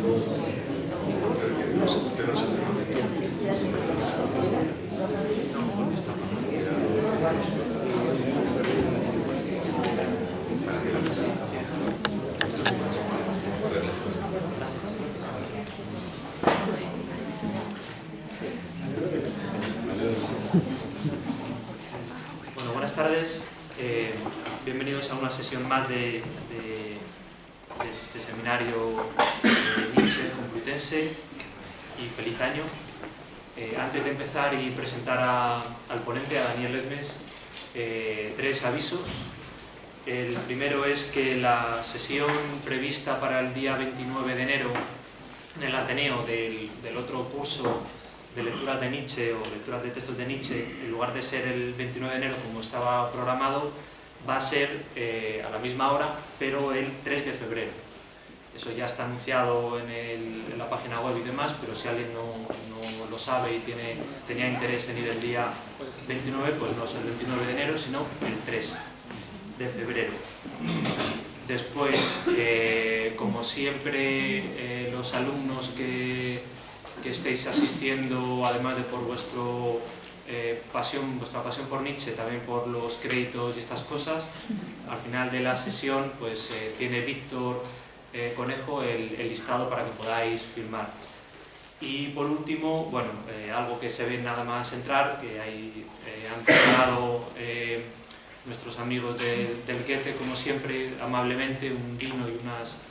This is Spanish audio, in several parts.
Bueno, buenas tardes. Bienvenidos a una sesión más de este seminario de Nietzsche Complutense y feliz año. Antes de empezar y presentar al ponente, a Daniel Lesmes, tres avisos. El primero es que la sesión prevista para el día 29 de enero en el Ateneo del otro curso de lecturas de Nietzsche o lecturas de textos de Nietzsche, en lugar de ser el 29 de enero como estaba programado, va a ser a la misma hora, pero el 3 de febrero. Eso ya está anunciado en la página web y demás, pero si alguien no lo sabe y tenía interés en ir el día 29, pues no es el 29 de enero, sino el 3 de febrero. Después, como siempre, los alumnos que estéis asistiendo, además de por vuestra pasión por Nietzsche, también por los créditos y estas cosas, al final de la sesión pues tiene Víctor Conejo el listado para que podáis firmar. Y por último, bueno, algo que se ve nada más entrar, que han preparado nuestros amigos del Goethe, como siempre, amablemente, un vino y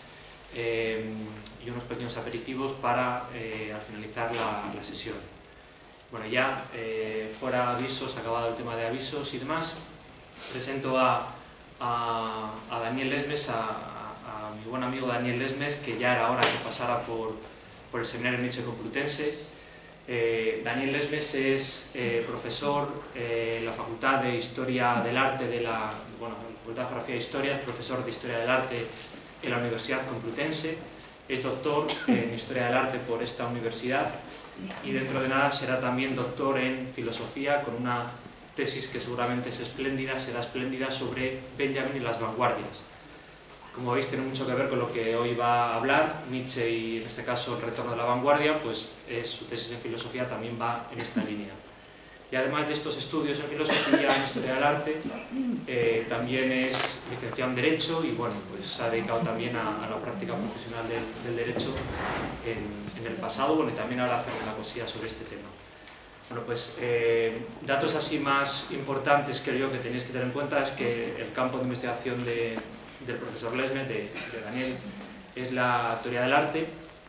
unos pequeños aperitivos para al finalizar la sesión. Bueno, ya fuera avisos, acabado el tema de avisos y demás, presento a Daniel Lesmes, a mi buen amigo Daniel Lesmes, que ya era hora que pasara por el seminario Nietzsche Complutense. Daniel Lesmes es profesor en la Facultad de Historia del Arte de la Facultad de Geografía e Historia, es profesor de Historia del Arte en la Universidad Complutense, es doctor en Historia del Arte por esta universidad y dentro de nada será también doctor en Filosofía con una tesis que seguramente será espléndida sobre Benjamin y las vanguardias. Como veis, tiene mucho que ver con lo que hoy va a hablar Nietzsche y en este caso el retorno de la vanguardia, pues su tesis en Filosofía también va en esta línea. Y además de estos estudios en Filosofía, en Historia del Arte, también es licenciado en Derecho y bueno, pues se ha dedicado también a la práctica profesional del Derecho en el pasado, bueno, y también ahora hace una cosilla sobre este tema. Bueno, pues datos así más importantes creo yo que tenéis que tener en cuenta es que el campo de investigación del profesor Lesmes, de Daniel, es la teoría del arte.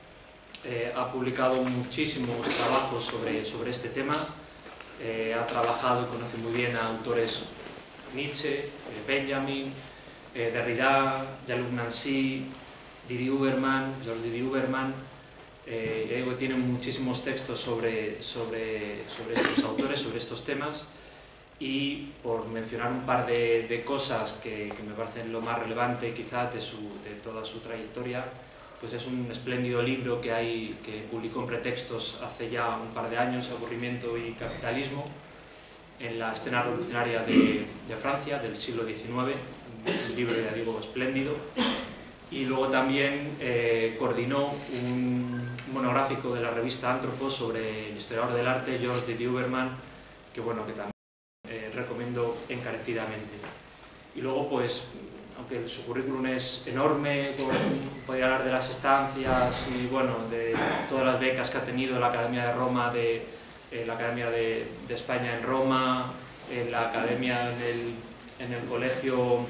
Ha publicado muchísimos trabajos sobre este tema. Ha trabajado y conoce muy bien a autores Nietzsche, Benjamin, Derrida, Jean-Luc Nancy, Georges Didi Huberman. Tiene muchísimos textos sobre estos autores, sobre estos temas. Y por mencionar un par de cosas que me parecen lo más relevante quizás de toda su trayectoria, pues es un espléndido libro que publicó en Pretextos hace ya un par de años, Aburrimiento y capitalismo, en la escena revolucionaria de Francia del siglo XIX, un libro, ya digo, espléndido. Y luego también coordinó un monográfico de la revista Anthropos sobre el historiador del arte, Georges Didi Huberman, que también recomiendo encarecidamente. Y luego, pues, aunque su currículum es enorme, podría hablar de las estancias y de todas las becas que ha tenido en la Academia de Roma, la Academia de España en Roma, en la Academia en el colegio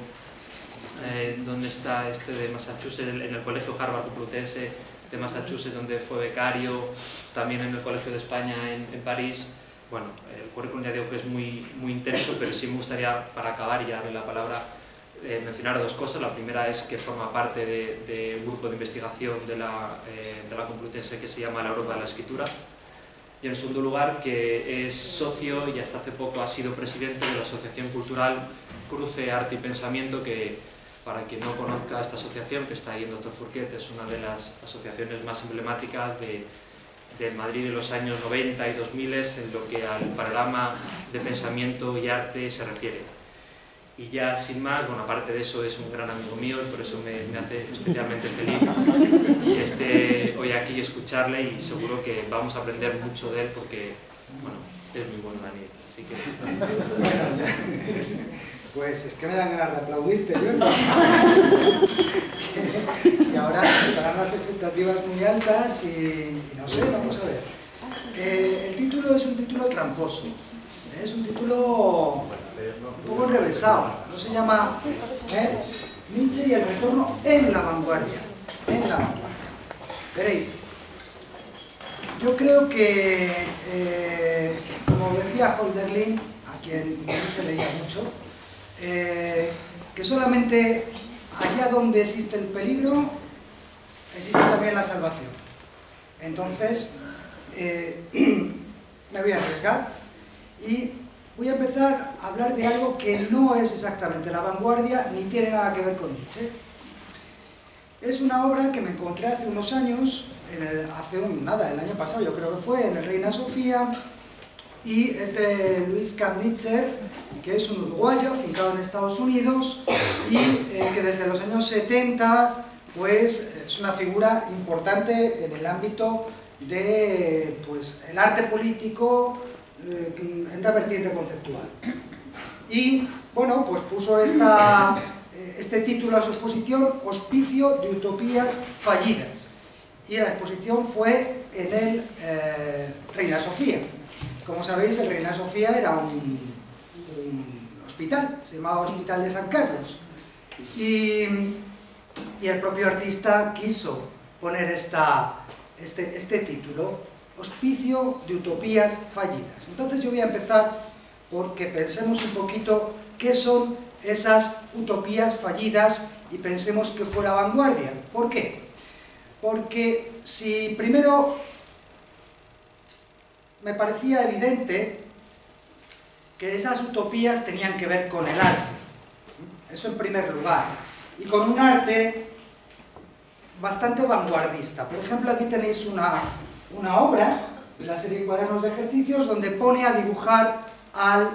donde está de Massachusetts, en el colegio Harvard Complutense de Massachusetts, donde fue becario, también en el Colegio de España en París. Bueno, el currículum ya digo que es muy intenso, pero sí me gustaría, para acabar y ya darle la palabra, mencionar dos cosas. La primera es que forma parte de un grupo de investigación de la Complutense que se llama la Europa de la Escritura. Y en segundo lugar, que es socio y hasta hace poco ha sido presidente de la Asociación Cultural Cruce, Arte y Pensamiento, que para quien no conozca esta asociación, que está ahí en Dr. Fourquet, es una de las asociaciones más emblemáticas del Madrid de los años 90 y 2000 en lo que al panorama de pensamiento y arte se refiere. Y ya sin más, aparte de eso es un gran amigo mío y por eso me hace especialmente feliz que esté hoy aquí y escucharle, y seguro que vamos a aprender mucho de él porque, bueno, es muy bueno Daniel, así que... Pues es que me dan ganas de aplaudirte, yo no. Y ahora estarán las expectativas muy altas y no sé, vamos a ver. El título es un título tramposo, es un título un poco enrevesado, no se llama Nietzsche y el retorno en la vanguardia, en la vanguardia. Veréis, yo creo que, como decía Hölderlin, a quien Nietzsche leía mucho, que solamente allá donde existe el peligro, existe también la salvación. Entonces, me voy a arriesgar y voy a empezar a hablar de algo que no es exactamente la vanguardia ni tiene nada que ver con Nietzsche. Es una obra que me encontré hace unos años, el año pasado yo creo que fue, en el Reina Sofía, y es de Luis Kamnitzer, que es un uruguayo afincado en Estados Unidos y que desde los años 70 pues, es una figura importante en el ámbito de pues, el arte político en una vertiente conceptual. Y bueno, pues puso este título a su exposición, Hospicio de Utopías Fallidas. Y la exposición fue en el Reina Sofía. Como sabéis, el Reina Sofía era un hospital, se llamaba Hospital de San Carlos. Y el propio artista quiso poner este título, Hospicio de Utopías Fallidas. Entonces yo voy a empezar porque pensemos un poquito qué son esas utopías fallidas y pensemos que fue la vanguardia. ¿Por qué? Porque si primero me parecía evidente que esas utopías tenían que ver con el arte, eso en primer lugar, y con un arte bastante vanguardista. Por ejemplo, aquí tenéis una obra de la serie Cuadernos de Ejercicios donde pone a dibujar al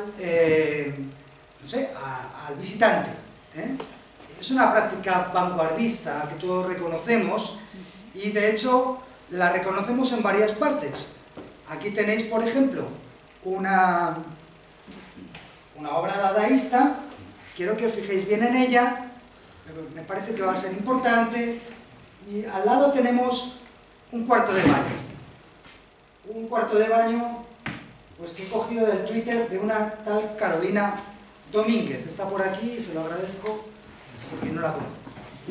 visitante. Es una práctica vanguardista que todos reconocemos y de hecho la reconocemos en varias partes. Aquí tenéis, por ejemplo, una obra dadaísta, quiero que os fijéis bien en ella, me parece que va a ser importante, y al lado tenemos un cuarto de baño. Un cuarto de baño pues, que he cogido del Twitter de una tal Carolina Domínguez. Está por aquí y se lo agradezco porque no la conozco.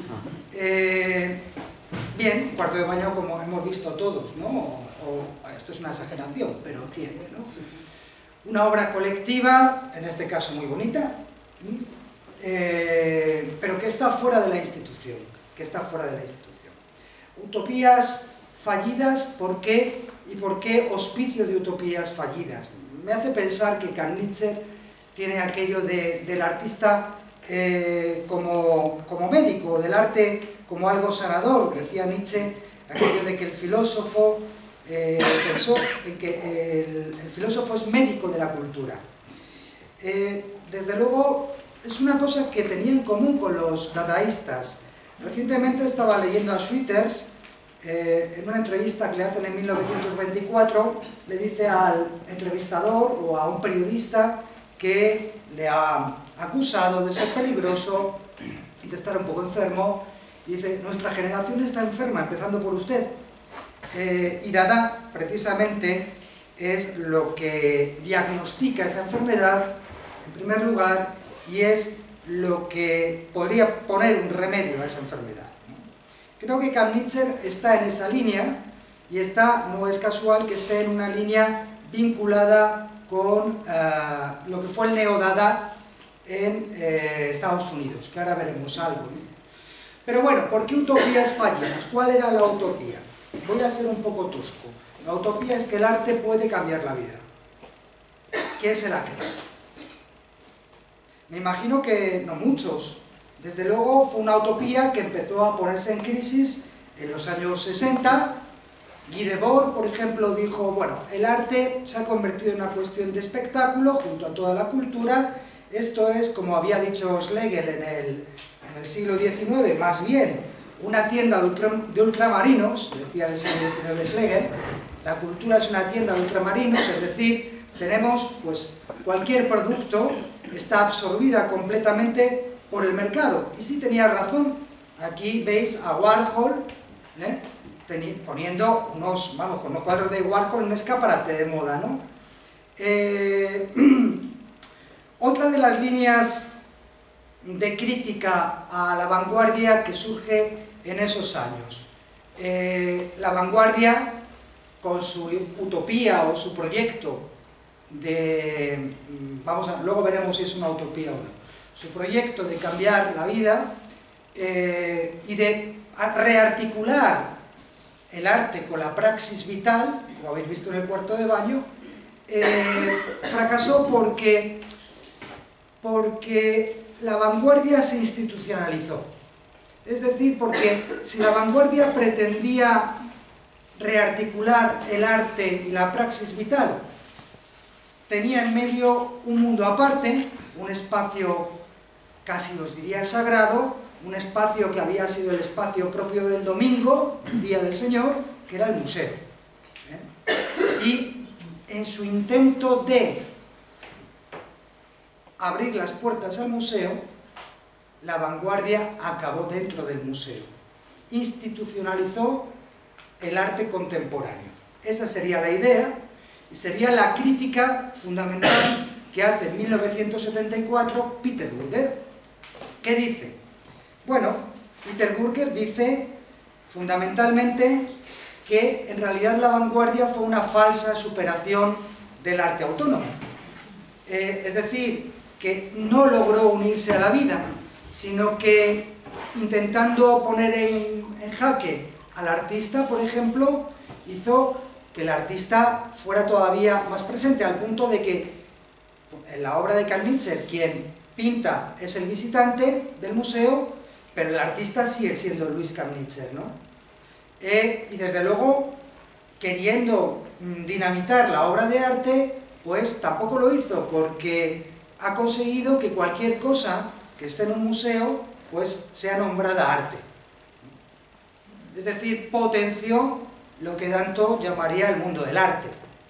Bien, un cuarto de baño como hemos visto todos, ¿no? Esto es una exageración, pero tiene, ¿no? Una obra colectiva, en este caso muy bonita, pero que está fuera de la institución, Utopías fallidas, ¿por qué? ¿Y por qué hospicio de utopías fallidas? Me hace pensar que Kamnitzer tiene aquello del artista como médico, del arte como algo sanador. Decía Nietzsche aquello de que el filósofo pensó en que el filósofo es médico de la cultura. Desde luego es una cosa que tenía en común con los dadaístas. Recientemente estaba leyendo a Schwitters, en una entrevista que le hacen en 1924, le dice al entrevistador o a un periodista que le ha acusado de ser peligroso y de estar un poco enfermo, y dice: nuestra generación está enferma, empezando por usted. Y Dada, precisamente, es lo que diagnostica esa enfermedad, en primer lugar, y es lo que podría poner un remedio a esa enfermedad. Creo que Kamnitzer está en esa línea, y no es casual que esté en una línea vinculada con lo que fue el neodada en Estados Unidos, que ahora veremos algo, ¿no? Pero bueno, ¿por qué utopías fallidas? ¿Cuál era la utopía? Voy a ser un poco tosco. La utopía es que el arte puede cambiar la vida. ¿Quién se la cree? Me imagino que no muchos. Desde luego fue una utopía que empezó a ponerse en crisis en los años 60. Guy Debord, por ejemplo, dijo: bueno, el arte se ha convertido en una cuestión de espectáculo junto a toda la cultura. Esto es, como había dicho Schlegel en el siglo XIX, más bien una tienda de ultramarinos, decía el siglo XIX Schlegel, la cultura es una tienda de ultramarinos, es decir, tenemos pues cualquier producto está absorbida completamente por el mercado. Y sí tenía razón, aquí veis a Warhol poniendo unos, vamos, con unos cuadros de Warhol en un escaparate de moda, ¿no? Otra de las líneas de crítica a la vanguardia que surge en esos años. La vanguardia, con su utopía o su proyecto de, luego veremos si es una utopía o no, su proyecto de cambiar la vida y de rearticular el arte con la praxis vital, como habéis visto en el cuarto de baño, fracasó porque la vanguardia se institucionalizó. Es decir, porque si la vanguardia pretendía rearticular el arte y la praxis vital, tenía en medio un mundo aparte, un espacio casi os diría sagrado, un espacio que había sido el espacio propio del domingo, el Día del Señor, que era el museo. Y en su intento de abrir las puertas al museo, la vanguardia acabó dentro del museo. Institucionalizó el arte contemporáneo. Esa sería la idea, y sería la crítica fundamental que hace en 1974 Peter Burger. ¿Qué dice? Bueno, Peter Burger dice fundamentalmente que en realidad la vanguardia fue una falsa superación del arte autónomo. Es decir, que no logró unirse a la vida, sino que intentando poner en jaque al artista, por ejemplo, hizo que el artista fuera todavía más presente, al punto de que en la obra de Kernitzer, quien pinta es el visitante del museo, pero el artista sigue siendo Luis Kernitzer, ¿no? Y desde luego, queriendo dinamitar la obra de arte, pues tampoco lo hizo, porque ha conseguido que cualquier cosa que esté en un museo, pues sea nombrada arte. Es decir, potenció lo que Danton llamaría el mundo del arte.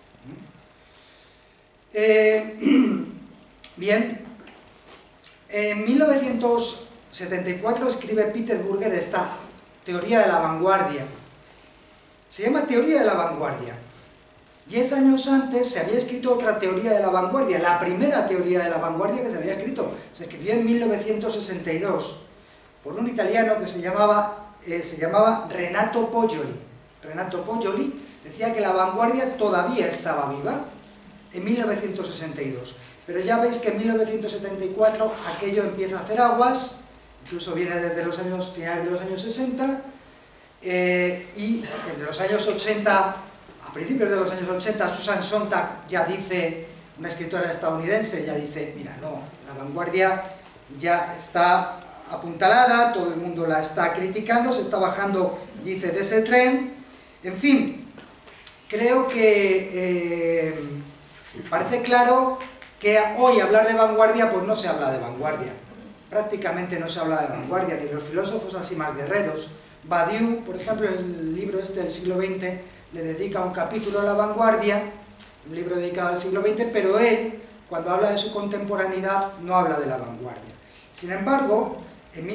Bien, en 1974 escribe Peter Burger esta teoría de la vanguardia. Se llama teoría de la vanguardia. 10 años antes se había escrito otra teoría de la vanguardia, la primera teoría de la vanguardia que se había escrito. Se escribió en 1962 por un italiano que se llamaba Renato Poggioli. Renato Poggioli decía que la vanguardia todavía estaba viva en 1962. Pero ya veis que en 1974 aquello empieza a hacer aguas, incluso viene desde los años finales de los años 60, y en los años 80, a principios de los años 80, Susan Sontag ya dice, una escritora estadounidense, ya dice, mira, no, la vanguardia ya está apuntalada, todo el mundo la está criticando, se está bajando, dice, de ese tren. En fin, creo que parece claro que hoy hablar de vanguardia, pues no se habla de vanguardia. Prácticamente no se habla de vanguardia, ni los filósofos así más guerreros. Badiou, por ejemplo, en el libro este del siglo XX, le dedica un capítulo a la vanguardia, un libro dedicado al siglo XX, pero él, cuando habla de su contemporaneidad, no habla de la vanguardia. Sin embargo, en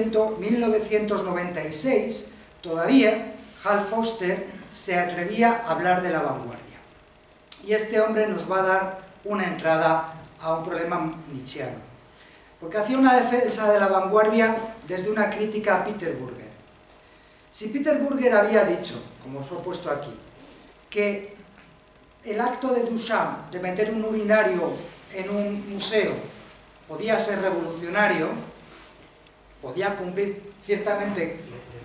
1996, todavía, Hal Foster se atrevía a hablar de la vanguardia. Y este hombre nos va a dar una entrada a un problema nietzscheano. Porque hacía una defensa de la vanguardia desde una crítica a Peter Burger. Si Peter Burger había dicho, como os he puesto aquí, que el acto de Duchamp de meter un urinario en un museo podía ser revolucionario, podía cumplir ciertamente...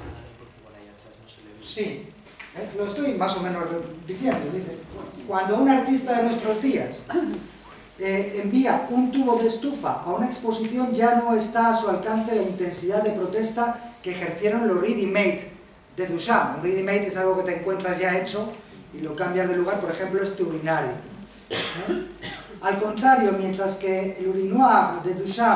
Sí, lo estoy más o menos diciendo. Dice, cuando un artista de nuestros días envía un tubo de estufa a una exposición, ya no está a su alcance la intensidad de protesta que ejercieron los ready-made de Duchamp. Un ready-made es algo que te encuentras ya hecho y lo cambias de lugar, por ejemplo, este urinario. Al contrario, mientras que el urinoir de Duchamp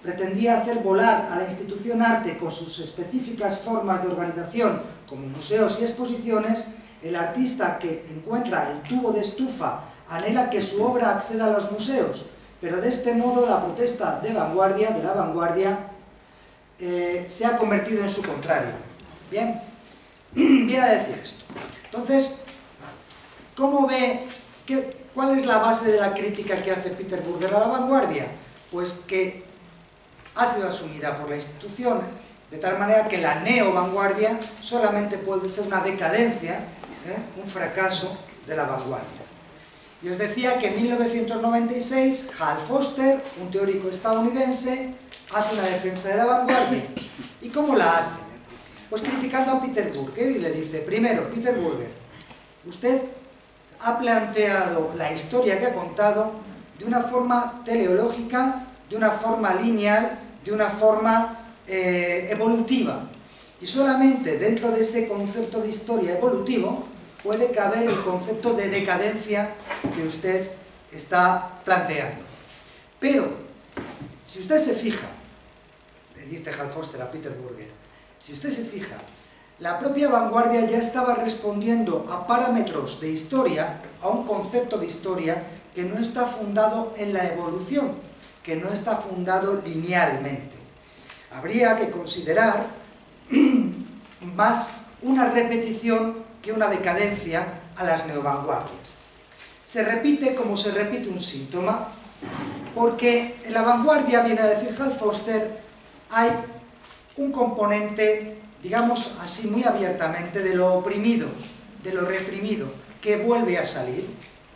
pretendía hacer volar a la institución arte con sus específicas formas de organización, como museos y exposiciones, el artista que encuentra el tubo de estufa anhela que su obra acceda a los museos, pero de este modo la protesta de la vanguardia, se ha convertido en su contrario. Bien, viene a decir esto. Entonces, ¿cómo ve? ¿Cuál es la base de la crítica que hace Peter Burger a la vanguardia? Pues que ha sido asumida por la institución, de tal manera que la neo-vanguardia solamente puede ser una decadencia, un fracaso de la vanguardia. Y os decía que en 1996 Hal Foster, un teórico estadounidense, hace una defensa de la vanguardia. ¿Y cómo la hace? Pues criticando a Peter Burger y le dice, primero, Peter Burger, usted ha planteado la historia que ha contado de una forma teleológica, de una forma lineal, de una forma evolutiva. Y solamente dentro de ese concepto de historia evolutivo puede caber el concepto de decadencia que usted está planteando. Pero, si usted se fija, le dice Hal Foster a Peter Burger, si usted se fija, la propia vanguardia ya estaba respondiendo a parámetros de historia, a un concepto de historia que no está fundado en la evolución, que no está fundado linealmente. Habría que considerar más una repetición que una decadencia a las neovanguardias. Se repite como se repite un síntoma, porque en la vanguardia, viene a decir Hal Foster, hay un componente, digamos así muy abiertamente, de lo oprimido, de lo reprimido, que vuelve a salir,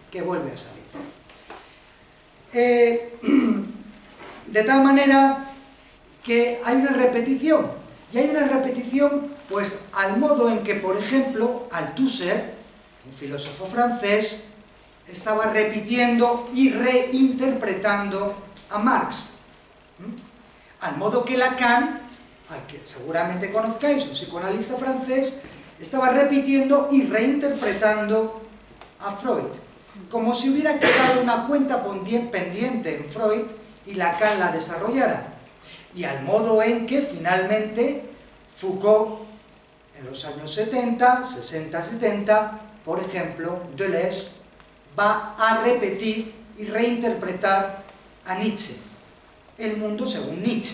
de tal manera que hay una repetición, y hay una repetición pues al modo en que, por ejemplo, Althusser, un filósofo francés, estaba repitiendo y reinterpretando a Marx, al modo que Lacan, al que seguramente conozcáis, un psicoanalista francés, estaba repitiendo y reinterpretando a Freud, como si hubiera quedado una cuenta pendiente en Freud y Lacan la desarrollara, y al modo en que finalmente Foucault, en los años 70, 60-70, por ejemplo, Deleuze, va a repetir y reinterpretar a Nietzsche, el mundo según Nietzsche.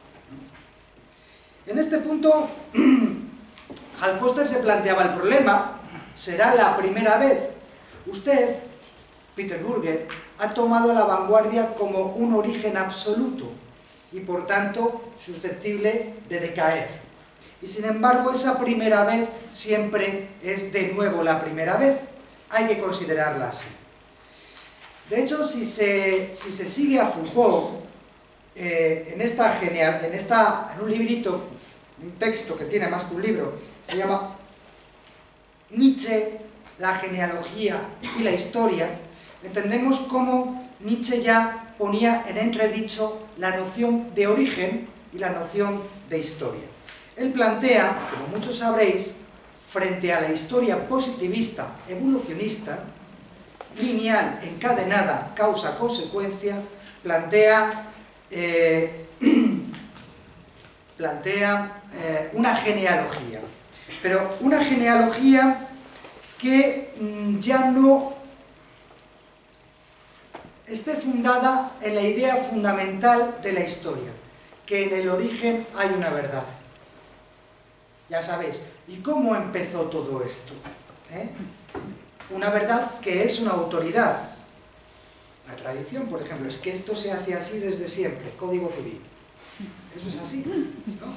En este punto, Hal Foster se planteaba el problema, será la primera vez. Usted, Peter Burger, ha tomado la vanguardia como un origen absoluto y por tanto susceptible de decaer. Y sin embargo, esa primera vez siempre es de nuevo la primera vez. Hay que considerarla así. De hecho, si se sigue a Foucault, en un librito, un texto que tiene más que un libro, se llama Nietzsche, la genealogía y la historia, entendemos cómo Nietzsche ya ponía en entredicho la noción de origen y la noción de historia. Él plantea, como muchos sabréis, frente a la historia positivista evolucionista, lineal, encadenada, causa-consecuencia, plantea una genealogía, pero una genealogía que ya no esté fundada en la idea fundamental de la historia, que en el origen hay una verdad. Ya sabéis, ¿y cómo empezó todo esto? Una verdad que es una autoridad. La tradición, por ejemplo, es que esto se hace así desde siempre, Código Civil. Eso es así, ¿no?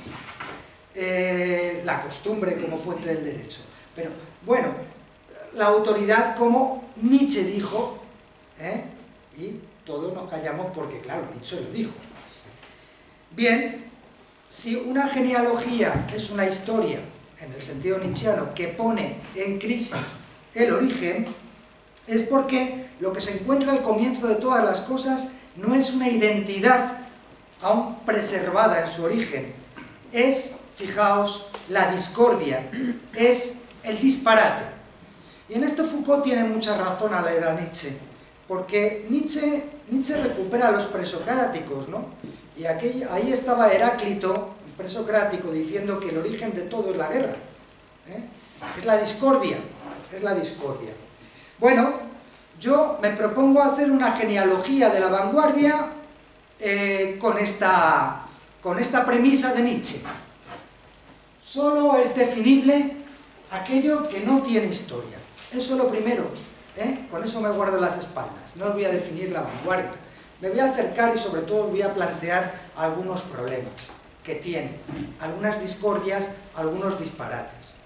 La costumbre como fuente del derecho. Pero, bueno, la autoridad como Nietzsche dijo, y todos nos callamos porque, claro, Nietzsche lo dijo. Bien, si una genealogía es una historia, en el sentido nietzscheano, que pone en crisis el origen, es porque lo que se encuentra al comienzo de todas las cosas no es una identidad aún preservada en su origen, es, fijaos, la discordia, es el disparate. Y en esto Foucault tiene mucha razón al leer a Nietzsche, porque Nietzsche recupera a los presocráticos, ¿no? Y ahí estaba Heráclito, un presocrático, diciendo que el origen de todo es la guerra. Es la discordia, es la discordia. Bueno, yo me propongo hacer una genealogía de la vanguardia con esta premisa de Nietzsche. Solo es definible aquello que no tiene historia. Eso es lo primero, con eso me guardo las espaldas. No os voy a definir la vanguardia. Me voy a acercar y sobre todo voy a plantear algunos problemas que tiene, algunas discordias, algunos disparates.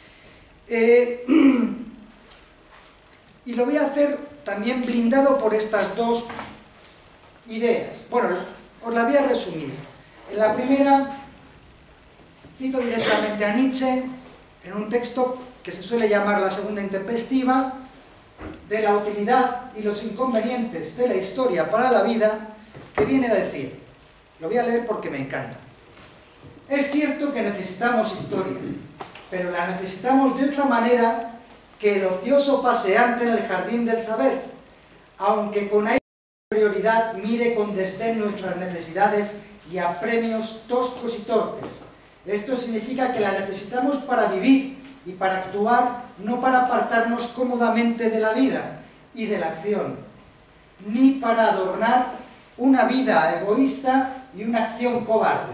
Y lo voy a hacer también blindado por estas dos ideas. Bueno, os la voy a resumir. En la primera, cito directamente a Nietzsche, en un texto que se suele llamar La segunda intempestiva, de la utilidad y los inconvenientes de la historia para la vida, que viene a decir, lo voy a leer porque me encanta: es cierto que necesitamos historia, pero la necesitamos de otra manera que el ocioso paseante en el jardín del saber, aunque con aire de prioridad mire con desdén nuestras necesidades y a premios toscos y torpes. Esto significa que la necesitamos para vivir y para actuar, no para apartarnos cómodamente de la vida y de la acción, ni para adornar una vida egoísta y una acción cobarde.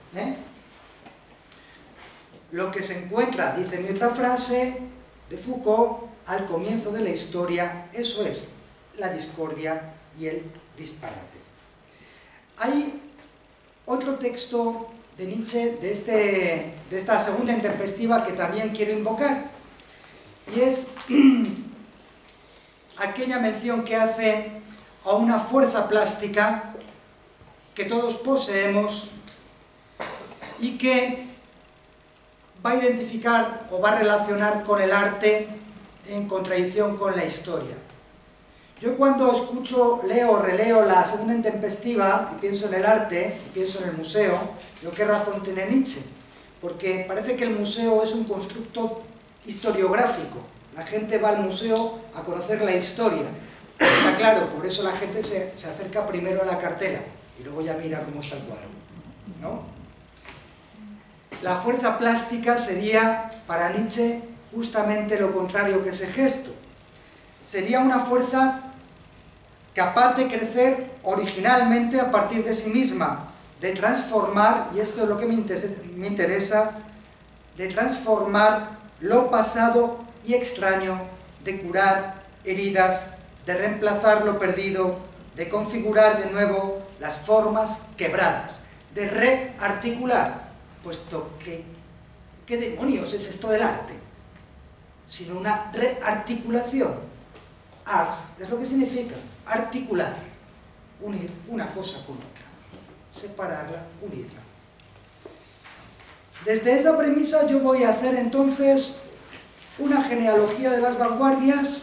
Lo que se encuentra, dice mi otra frase de Foucault, al comienzo de la historia, eso es la discordia y el disparate. Hay otro texto de Nietzsche, de esta segunda intempestiva, que también quiero invocar, y es aquella mención que hace a una fuerza plástica que todos poseemos y que va a identificar o va a relacionar con el arte en contradicción con la historia. Yo cuando escucho, leo o releo la segunda intempestiva y pienso en el arte, y pienso en el museo, digo, ¿qué razón tiene Nietzsche? Porque parece que el museo es un constructo historiográfico. La gente va al museo a conocer la historia. Está claro, por eso la gente se acerca primero a la cartela y luego ya mira cómo está el cuadro, ¿no? La fuerza plástica sería, para Nietzsche, justamente lo contrario que ese gesto. Sería una fuerza capaz de crecer originalmente a partir de sí misma, de transformar, y esto es lo que me interesa, de transformar lo pasado y extraño, de curar heridas, de reemplazar lo perdido, de configurar de nuevo las formas quebradas, de rearticular, puesto que, ¿qué demonios es esto del arte? Sino una rearticulación. Ars es lo que significa articular, unir una cosa con otra, separarla, unirla. Desde esa premisa yo voy a hacer entonces una genealogía de las vanguardias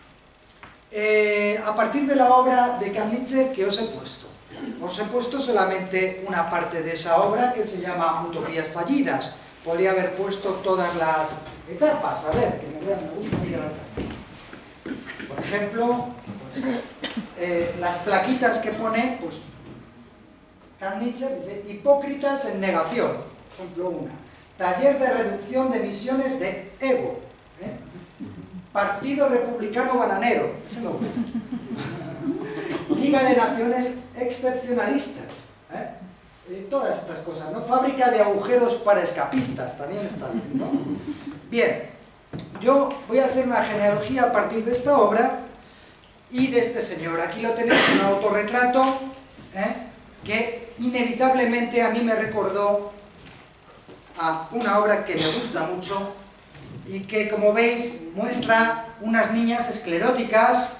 a partir de la obra de Nietzsche que os he puesto. Os he puesto solamente una parte de esa obra que se llama Utopías fallidas. Podría haber puesto todas las etapas, a ver, que me gusta mirar la etapa. Por ejemplo, pues, las plaquitas que pone, pues, Nietzsche dice, hipócritas en negación, por ejemplo una. Taller de reducción de emisiones de ego. Partido Republicano Bananero, ese me gusta. Liga de Naciones Excepcionalistas. Todas estas cosas, ¿no? Fábrica de agujeros para escapistas, también está bien, ¿no? Bien. Yo voy a hacer una genealogía a partir de esta obra y de este señor. Aquí lo tenéis, un autorretrato que inevitablemente a mí me recordó a una obra que me gusta mucho y que, como veis, muestra unas niñas escleróticas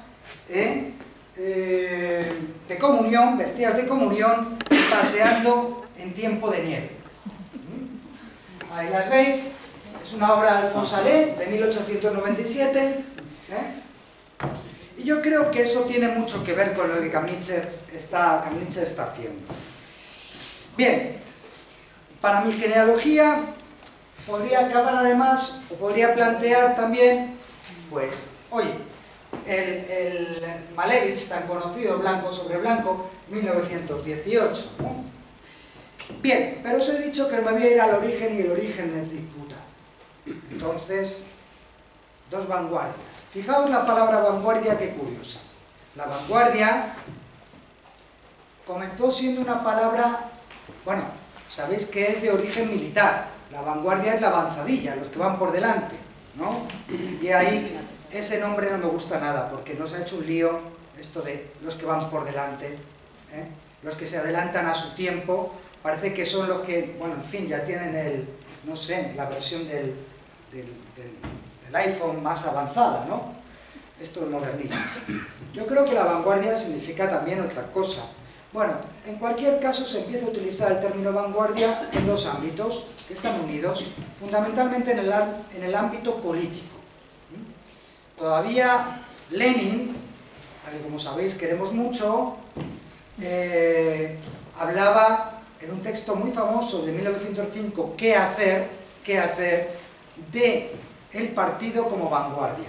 de comunión, vestidas de comunión, paseando en tiempo de nieve. Ahí las veis. Es una obra de Alphonse Allais, de 1897, y yo creo que eso tiene mucho que ver con lo que Nietzsche está haciendo. Bien, para mi genealogía podría acabar además, o podría plantear también, pues, oye, el Malevich, tan conocido, Blanco sobre Blanco, 1918, ¿no? Bien, pero os he dicho que me voy a ir al origen y el origen es disputa. Entonces, dos vanguardias. Fijaos la palabra vanguardia, qué curiosa. La vanguardia comenzó siendo una palabra, bueno, sabéis que es de origen militar. La vanguardia es la avanzadilla, los que van por delante, ¿no? Y ahí ese nombre no me gusta nada, porque nos ha hecho un lío esto de los que van por delante, ¿eh? Los que se adelantan a su tiempo, parece que son los que, bueno, en fin, ya tienen el, no sé, la versión del iPhone más avanzada, ¿no? Esto es modernismo. Yo creo que la vanguardia significa también otra cosa. Bueno, en cualquier caso se empieza a utilizar el término vanguardia en dos ámbitos que están unidos, fundamentalmente en el ámbito político. Todavía Lenin, al que como sabéis queremos mucho, hablaba en un texto muy famoso de 1905, ¿Qué hacer?, de el partido como vanguardia.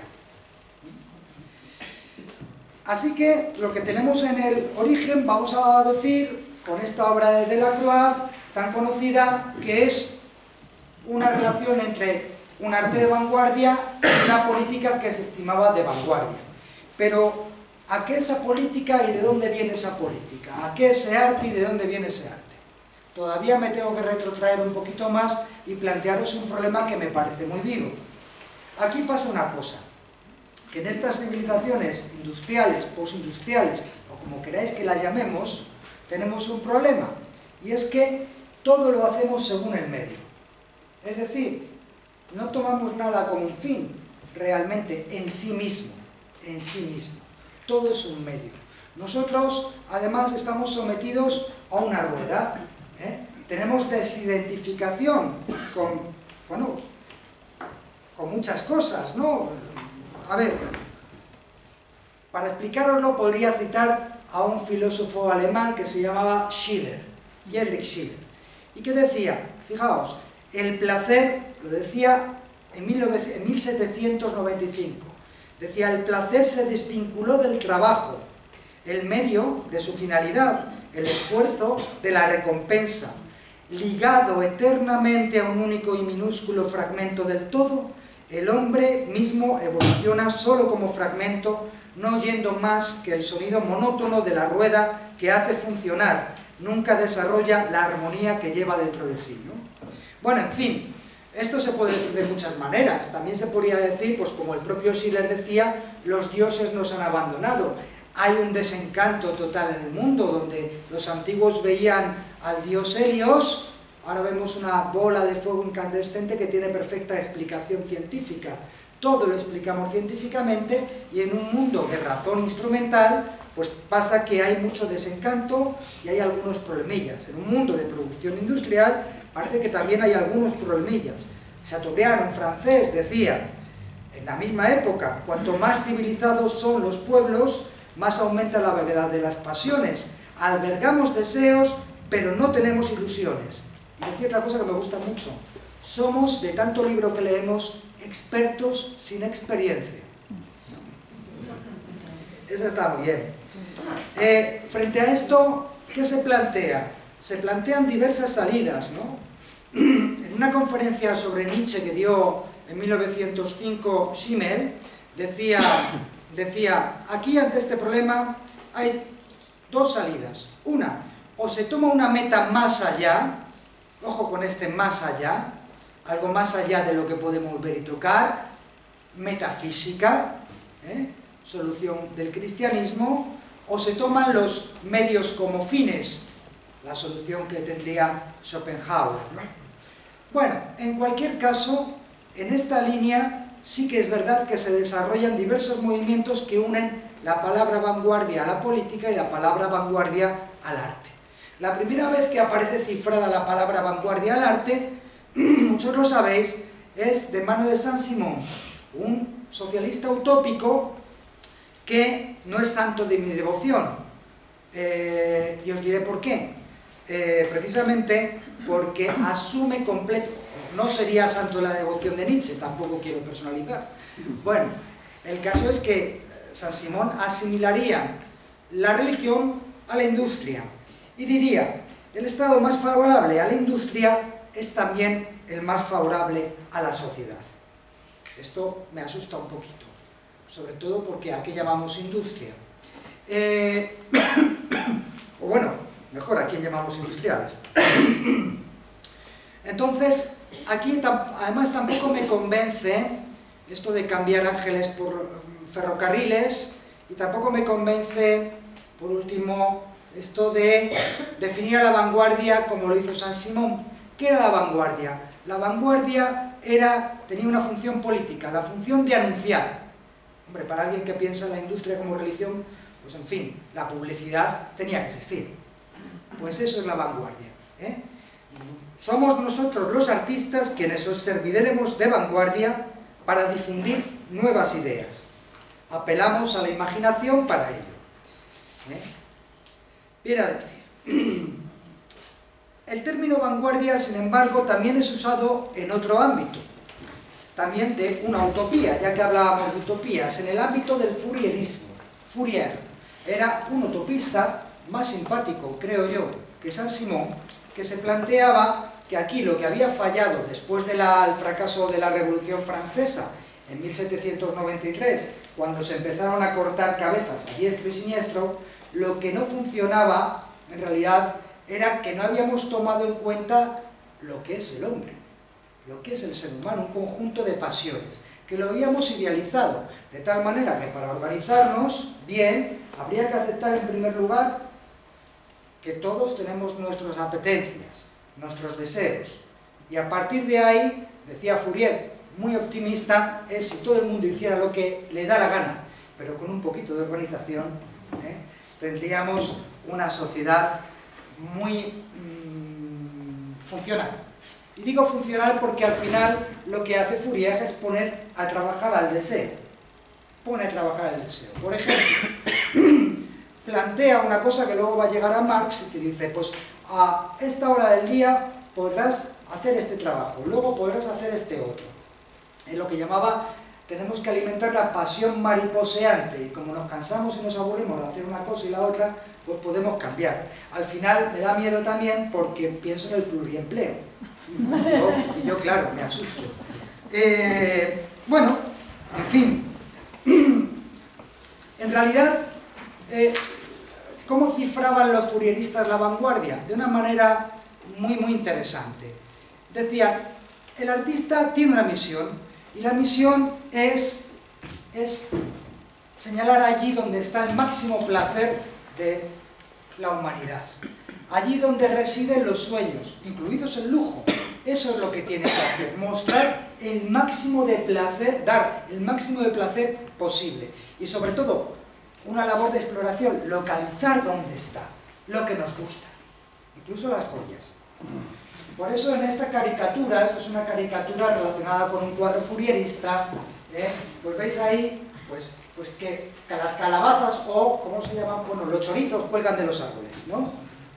Así que lo que tenemos en el origen, vamos a decir, con esta obra de Delacroix, tan conocida, que es una relación entre un arte de vanguardia y una política que se estimaba de vanguardia. Pero, ¿a qué esa política y de dónde viene esa política? ¿A qué ese arte y de dónde viene ese arte? Todavía me tengo que retrotraer un poquito más y plantearos un problema que me parece muy vivo. Aquí pasa una cosa, que en estas civilizaciones industriales, postindustriales, o como queráis que las llamemos, tenemos un problema, y es que todo lo hacemos según el medio. Es decir, no tomamos nada como un fin, realmente, en sí mismo. Todo es un medio. Nosotros, además, estamos sometidos a una rueda, ¿eh? Tenemos desidentificación con, bueno, con muchas cosas, ¿no? A ver, para explicaroslo podría citar a un filósofo alemán que se llamaba Schiller, Friedrich Schiller, y que decía, fijaos, el placer, lo decía en 1795, decía, el placer se desvinculó del trabajo, el medio de su finalidad, el esfuerzo de la recompensa, ligado eternamente a un único y minúsculo fragmento del todo, el hombre mismo evoluciona solo como fragmento, no oyendo más que el sonido monótono de la rueda que hace funcionar, nunca desarrolla la armonía que lleva dentro de sí, ¿no? Bueno, en fin, esto se puede decir de muchas maneras. También se podría decir, pues como el propio Schiller decía, los dioses nos han abandonado. Hay un desencanto total en el mundo, donde los antiguos veían al dios Helios, ahora vemos una bola de fuego incandescente que tiene perfecta explicación científica. Todo lo explicamos científicamente, y en un mundo de razón instrumental, pues pasa que hay mucho desencanto y hay algunos problemillas. En un mundo de producción industrial parece que también hay algunos problemillas. Chateaubriand, un francés, decía, en la misma época, cuanto más civilizados son los pueblos, más aumenta la vaguedad de las pasiones. Albergamos deseos, pero no tenemos ilusiones. Y decía otra cosa que me gusta mucho. Somos, de tanto libro que leemos, expertos sin experiencia. Eso está muy bien. Frente a esto, ¿qué se plantea? Se plantean diversas salidas, ¿no? En una conferencia sobre Nietzsche que dio en 1905 Schimmel, decía, aquí ante este problema hay dos salidas. Una, o se toma una meta más allá, ojo con este más allá, algo más allá de lo que podemos ver y tocar, metafísica, solución del cristianismo, o se toman los medios como fines, la solución que tendría Schopenhauer, ¿no? Bueno, en cualquier caso, en esta línea sí que es verdad que se desarrollan diversos movimientos que unen la palabra vanguardia a la política y la palabra vanguardia al arte. La primera vez que aparece cifrada la palabra vanguardia al arte, muchos lo sabéis, es de mano de Saint-Simon, un socialista utópico que no es santo de mi devoción. Y os diré por qué. Precisamente porque asume completo, no sería santo de la devoción de Nietzsche, tampoco quiero personalizar. Bueno, el caso es que Saint-Simon asimilaría la religión a la industria y diría, el estado más favorable a la industria es también el más favorable a la sociedad. Esto me asusta un poquito, sobre todo porque ¿a qué llamamos industria? O bueno, mejor, ¿a quién llamamos industriales? Entonces, aquí además tampoco me convence esto de cambiar ángeles por ferrocarriles, y tampoco me convence, por último, esto de definir a la vanguardia como lo hizo Saint-Simon. ¿Qué era la vanguardia? La vanguardia tenía una función política, la función de anunciar. Hombre, para alguien que piensa en la industria como religión, pues en fin, la publicidad tenía que existir. Pues eso es la vanguardia, ¿eh? Somos nosotros los artistas quienes os serviremos de vanguardia para difundir nuevas ideas. Apelamos a la imaginación para ello. Viene a decir, el término vanguardia, sin embargo, también es usado en otro ámbito, también de una utopía, ya que hablábamos de utopías, en el ámbito del fourierismo. Fourier era un utopista más simpático, creo yo, que Saint-Simon, que se planteaba que aquí lo que había fallado después del fracaso de la Revolución Francesa en 1793, cuando se empezaron a cortar cabezas a diestro y siniestro, lo que no funcionaba en realidad era que no habíamos tomado en cuenta lo que es el hombre, lo que es el ser humano, un conjunto de pasiones, que lo habíamos idealizado, de tal manera que para organizarnos bien habría que aceptar en primer lugar que todos tenemos nuestras apetencias, nuestros deseos, y a partir de ahí, decía Fourier, muy optimista, es si todo el mundo hiciera lo que le da la gana, pero con un poquito de organización, tendríamos una sociedad muy funcional. Y digo funcional porque al final lo que hace Fourier es poner a trabajar al deseo. Pone a trabajar al deseo. Por ejemplo, plantea una cosa que luego va a llegar a Marx y que dice, pues a esta hora del día podrás hacer este trabajo, luego podrás hacer este otro. Es lo que llamaba, tenemos que alimentar la pasión mariposeante, y como nos cansamos y nos aburrimos de hacer una cosa y la otra, pues podemos cambiar. Al final me da miedo también porque pienso en el pluriempleo. Y yo claro, me asusto. Bueno, en fin. En realidad, ¿cómo cifraban los fourieristas la vanguardia? De una manera muy interesante. Decía, el artista tiene una misión, y la misión es señalar allí donde está el máximo placer de la humanidad. Allí donde residen los sueños, incluidos el lujo. Eso es lo que tiene que hacer, mostrar el máximo de placer, dar el máximo de placer posible. Y sobre todo, una labor de exploración, localizar dónde está, lo que nos gusta, incluso las joyas. Por eso en esta caricatura, esto es una caricatura relacionada con un cuadro fourierista, pues veis ahí pues que las calabazas o, ¿cómo se llaman? Bueno, los chorizos cuelgan de los árboles, ¿no?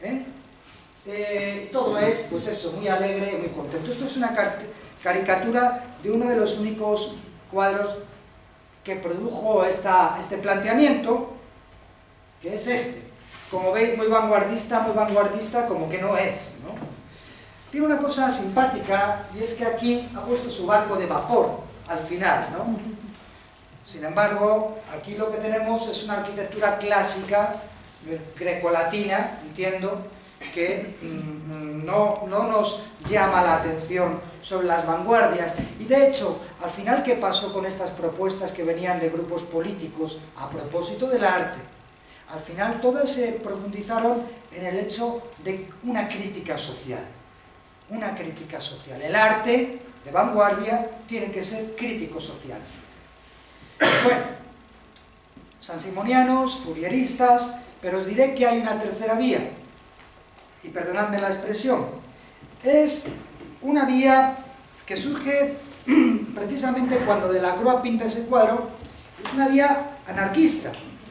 Todo es, pues eso, muy alegre, muy contento. Esto es una caricatura de uno de los únicos cuadros que produjo este planteamiento, que es este. Como veis, muy vanguardista como que no es, ¿no? Tiene una cosa simpática, y es que aquí ha puesto su barco de vapor al final, ¿no? Sin embargo, aquí lo que tenemos es una arquitectura clásica, grecolatina, entiendo, que no nos llama la atención sobre las vanguardias. Y de hecho, al final, ¿qué pasó con estas propuestas que venían de grupos políticos a propósito del arte? Al final todas se profundizaron en el hecho de una crítica social. Una crítica social. El arte de vanguardia tiene que ser crítico social. Bueno, saint-simonianos, fourieristas, pero os diré que hay una tercera vía, y perdonadme la expresión, es una vía que surge precisamente cuando Delacroix pinta ese cuadro, es una vía anarquista,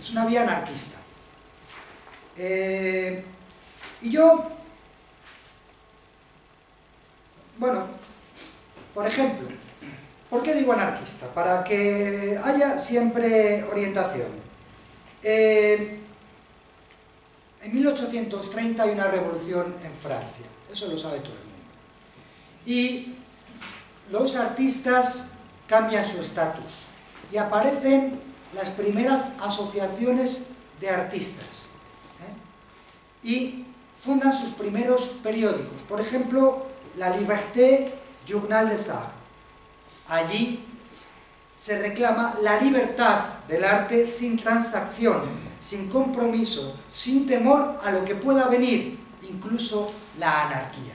y yo, bueno, por ejemplo, ¿Por qué digo anarquista? Para que haya siempre orientación. En 1830 hay una revolución en Francia, eso lo sabe todo el mundo. Y los artistas cambian su estatus y aparecen las primeras asociaciones de artistas, y fundan sus primeros periódicos. Por ejemplo, La Liberté, Journal des Arts. Allí se reclama la libertad del arte sin transacción, sin compromiso, sin temor a lo que pueda venir, incluso la anarquía.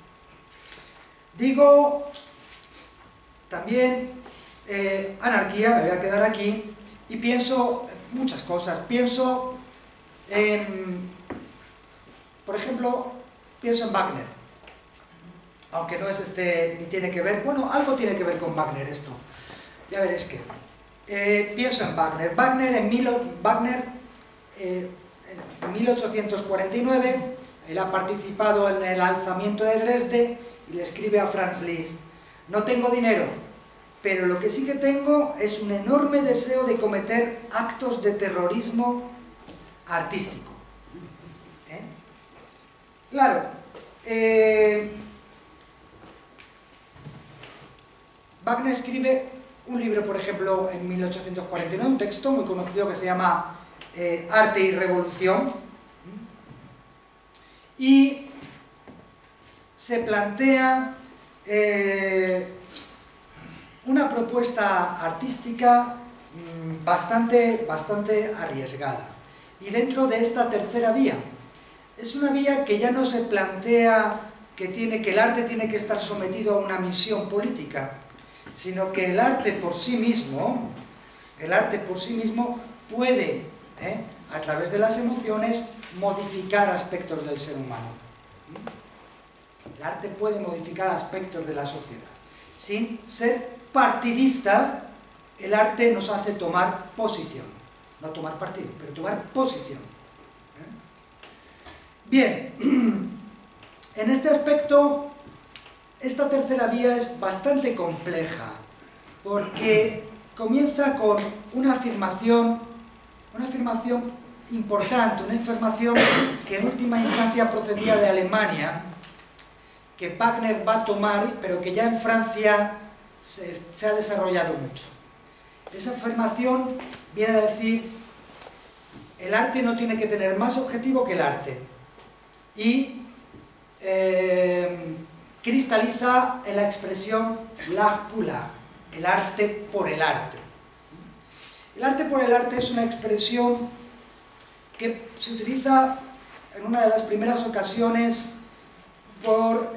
Digo también anarquía, me voy a quedar aquí, y pienso muchas cosas. Pienso en, por ejemplo, pienso en Wagner, aunque no es ni tiene que ver, bueno, algo tiene que ver con Wagner esto, ya veréis que. Pienso en Wagner. Wagner en 1849, él ha participado en el alzamiento de Dresde y le escribe a Franz Liszt: no tengo dinero, pero lo que sí que tengo es un enorme deseo de cometer actos de terrorismo artístico. Claro, Wagner escribe un libro, por ejemplo, en 1849, un texto muy conocido que se llama Arte y Revolución, y se plantea una propuesta artística bastante arriesgada. Y dentro de esta tercera vía, es una vía que ya no se plantea que el arte tiene que estar sometido a una misión política, sino que el arte por sí mismo puede, a través de las emociones, modificar aspectos del ser humano. El arte puede modificar aspectos de la sociedad. Sin ser partidista, el arte nos hace tomar posición. No tomar partido, pero tomar posición. Bien, en este aspecto, esta tercera vía es bastante compleja, porque comienza con una afirmación importante, una afirmación que en última instancia procedía de Alemania, que Wagner va a tomar, pero que ya en Francia se ha desarrollado mucho. Esa afirmación viene a decir: el arte no tiene que tener más objetivo que el arte, y cristaliza en la expresión l'art pour l'art, el arte por el arte. El arte por el arte es una expresión que se utiliza en una de las primeras ocasiones por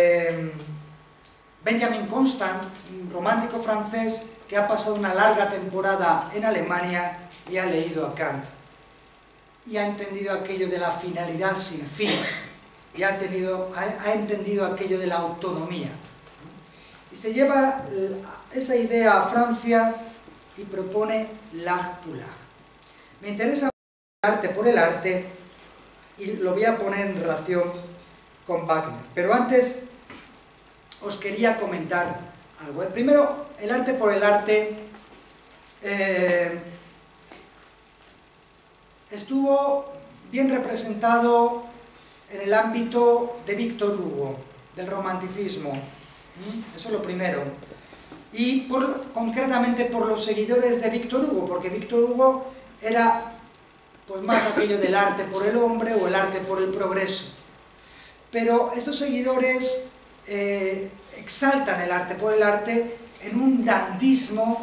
Benjamin Constant, un romántico francés que ha pasado una larga temporada en Alemania y ha leído a Kant. Y ha entendido aquello de la finalidad sin fin, y ha entendido aquello de la autonomía. Y se lleva esa idea a Francia y propone l'art pour l'art. Me interesa el arte por el arte y lo voy a poner en relación con Wagner. Pero antes os quería comentar algo. Primero, el arte por el arte estuvo bien representado en el ámbito de Víctor Hugo, del romanticismo. Eso es lo primero. Y concretamente por los seguidores de Víctor Hugo, porque Víctor Hugo era pues más aquello del arte por el hombre o el arte por el progreso. Pero estos seguidores exaltan el arte por el arte en un dandismo,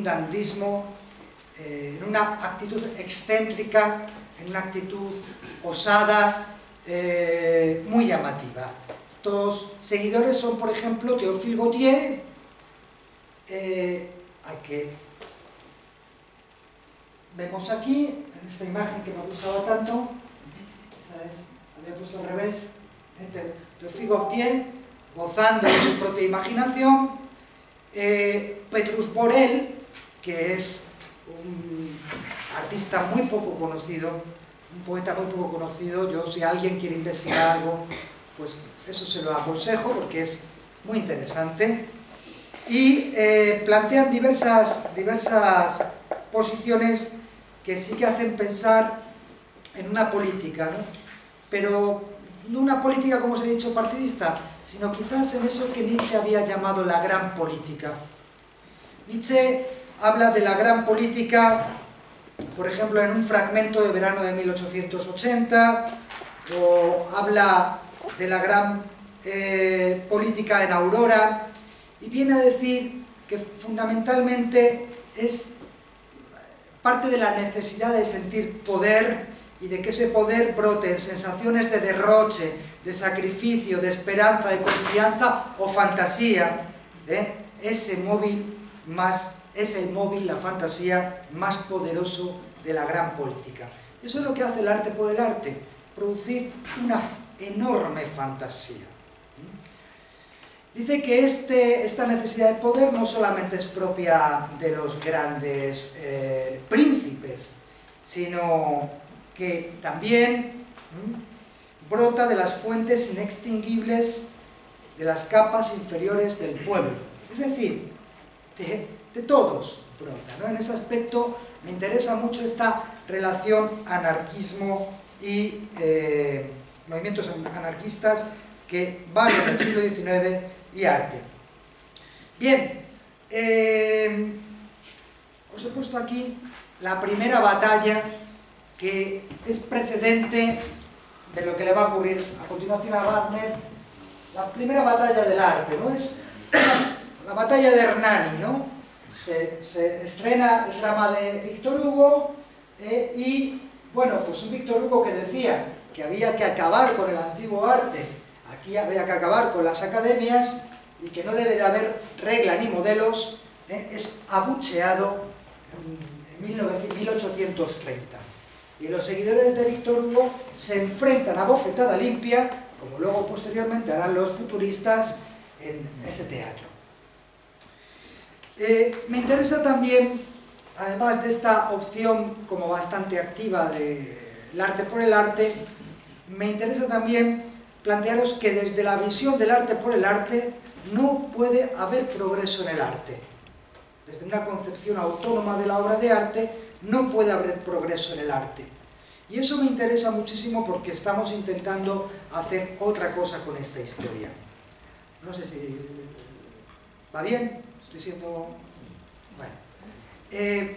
en una actitud excéntrica, en una actitud osada, muy llamativa. Estos seguidores son, por ejemplo, Théophile Gautier, al que vemos aquí, en esta imagen que me gustaba tanto, ¿sabes? Había puesto al revés, Théophile Gautier, gozando de su propia imaginación, Petrus Borel, que es un artista muy poco conocido, un poeta muy poco conocido. Yo, si alguien quiere investigar algo, pues eso se lo aconsejo porque es muy interesante. y plantean diversas posiciones que sí que hacen pensar en una política, ¿no? Pero no una política, como os he dicho, partidista, sino quizás en eso que Nietzsche había llamado la gran política. Nietzsche habla de la gran política, por ejemplo, en un fragmento de Verano de 1880, o habla de la gran política en Aurora, y viene a decir que fundamentalmente es parte de la necesidad de sentir poder y de que ese poder brote en sensaciones de derroche, de sacrificio, de esperanza, de confianza o fantasía. Es el móvil, la fantasía más poderoso de la gran política. Eso es lo que hace el arte por el arte, producir una enorme fantasía. Dice que esta necesidad de poder no solamente es propia de los grandes príncipes, sino que también brota de las fuentes inextinguibles de las capas inferiores del pueblo. Es decir, de todos brota, ¿no? En ese aspecto me interesa mucho esta relación anarquismo y movimientos anarquistas que van en el siglo XIX y arte. Bien, os he puesto aquí la primera batalla que es precedente de lo que le va a ocurrir a continuación a Wagner, la primera batalla del arte, ¿no? Es la batalla de Hernani, ¿no? Se estrena el drama de Víctor Hugo y, bueno, pues un Víctor Hugo que decía que había que acabar con el antiguo arte, aquí había que acabar con las academias y que no debe de haber regla ni modelos, es abucheado en 1830. Y los seguidores de Víctor Hugo se enfrentan a bofetada limpia, como luego posteriormente harán los futuristas en ese teatro. Me interesa también, además de esta opción como bastante activa del arte por el arte, me interesa también plantearos que desde la visión del arte por el arte no puede haber progreso en el arte. Desde una concepción autónoma de la obra de arte no puede haber progreso en el arte. Y eso me interesa muchísimo porque estamos intentando hacer otra cosa con esta historia. No sé si va bien, estoy siendo... Bueno.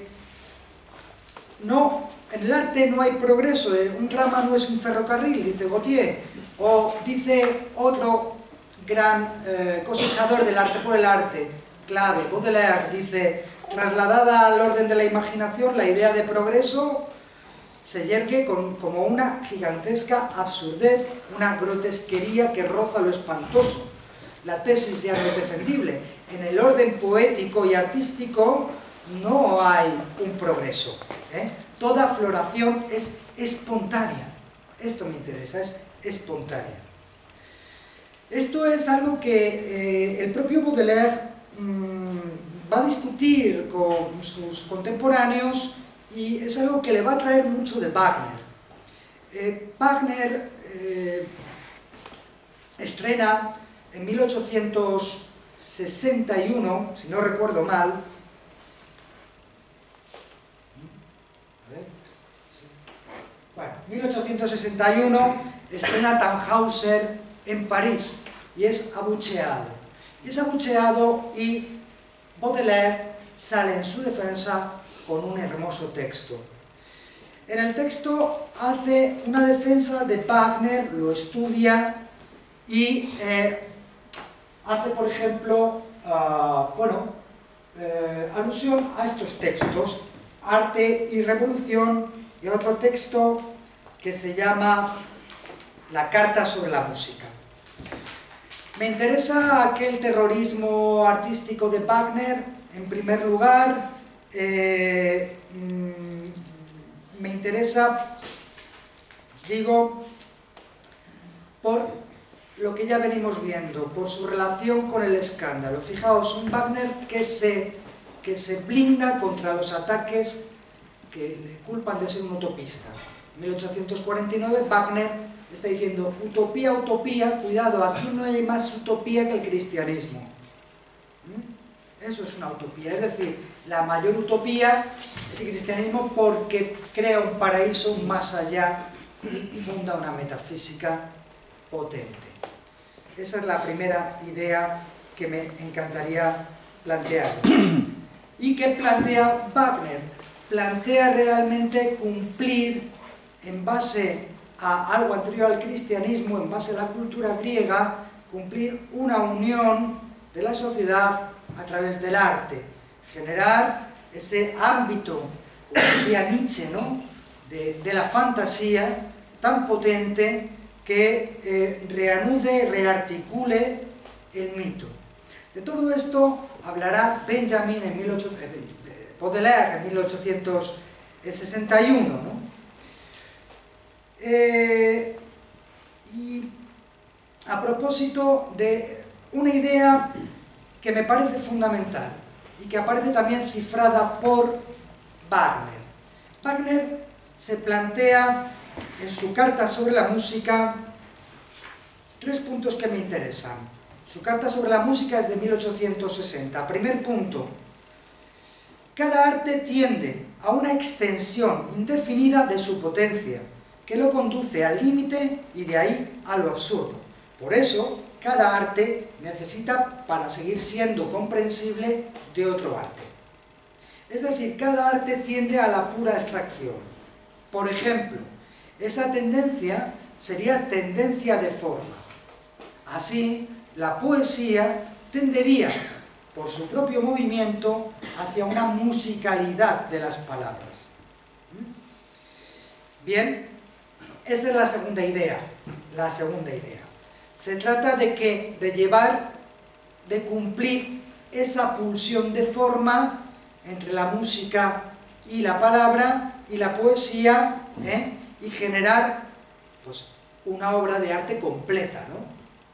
No, en el arte no hay progreso, un drama no es un ferrocarril, dice Gautier, o dice otro gran cosechador del arte por el arte, clave, Baudelaire, dice, trasladada al orden de la imaginación, la idea de progreso se yergue como una gigantesca absurdez, una grotesquería que roza lo espantoso. La tesis ya no es defendible. En el orden poético y artístico no hay un progreso. Toda floración es espontánea. Esto me interesa, es espontánea. Esto es algo que el propio Baudelaire va a discutir con sus contemporáneos y es algo que le va a traer mucho de Wagner. Wagner estrena en 1861, si no recuerdo mal, 1861 estrena Tannhäuser en París y es abucheado. Y Baudelaire sale en su defensa con un hermoso texto. En el texto hace una defensa de Wagner, lo estudia y hace, por ejemplo, alusión a estos textos, Arte y Revolución, y otro texto que se llama La Carta sobre la Música. Me interesa aquel terrorismo artístico de Wagner, en primer lugar. Me interesa, os digo, por lo que ya venimos viendo, por su relación con el escándalo. Fijaos, un Wagner que se blinda contra los ataques que le culpan de ser un utopista. En 1849 Wagner está diciendo, utopía, utopía, cuidado, aquí no hay más utopía que el cristianismo. Eso es una utopía, es decir, la mayor utopía es el cristianismo porque crea un paraíso más allá y funda una metafísica potente. Esa es la primera idea que me encantaría plantear. ¿Y qué plantea Wagner? Plantea realmente cumplir en base a algo anterior al cristianismo, en base a la cultura griega, cumplir una unión de la sociedad a través del arte, generar ese ámbito, como decía Nietzsche, ¿no?, de la fantasía tan potente que reanude, rearticule el mito. De todo esto hablará Benjamin Baudelaire en 1861, ¿no? Y a propósito de una idea que me parece fundamental y que aparece también cifrada por Wagner. Wagner se plantea en su carta sobre la música 3 puntos que me interesan. Su carta sobre la música es de 1860. Primer punto: cada arte tiende a una extensión indefinida de su potencia, que lo conduce al límite y de ahí a lo absurdo. Por eso, cada arte necesita, para seguir siendo comprensible, de otro arte. Es decir, cada arte tiende a la pura abstracción. Por ejemplo, esa tendencia sería tendencia de forma. Así, la poesía tendería, por su propio movimiento, hacia una musicalidad de las palabras. Bien, esa es la segunda idea. La segunda idea. Se trata de cumplir esa pulsión de forma entre la música y la palabra y la poesía, y generar, pues, una obra de arte completa, ¿no?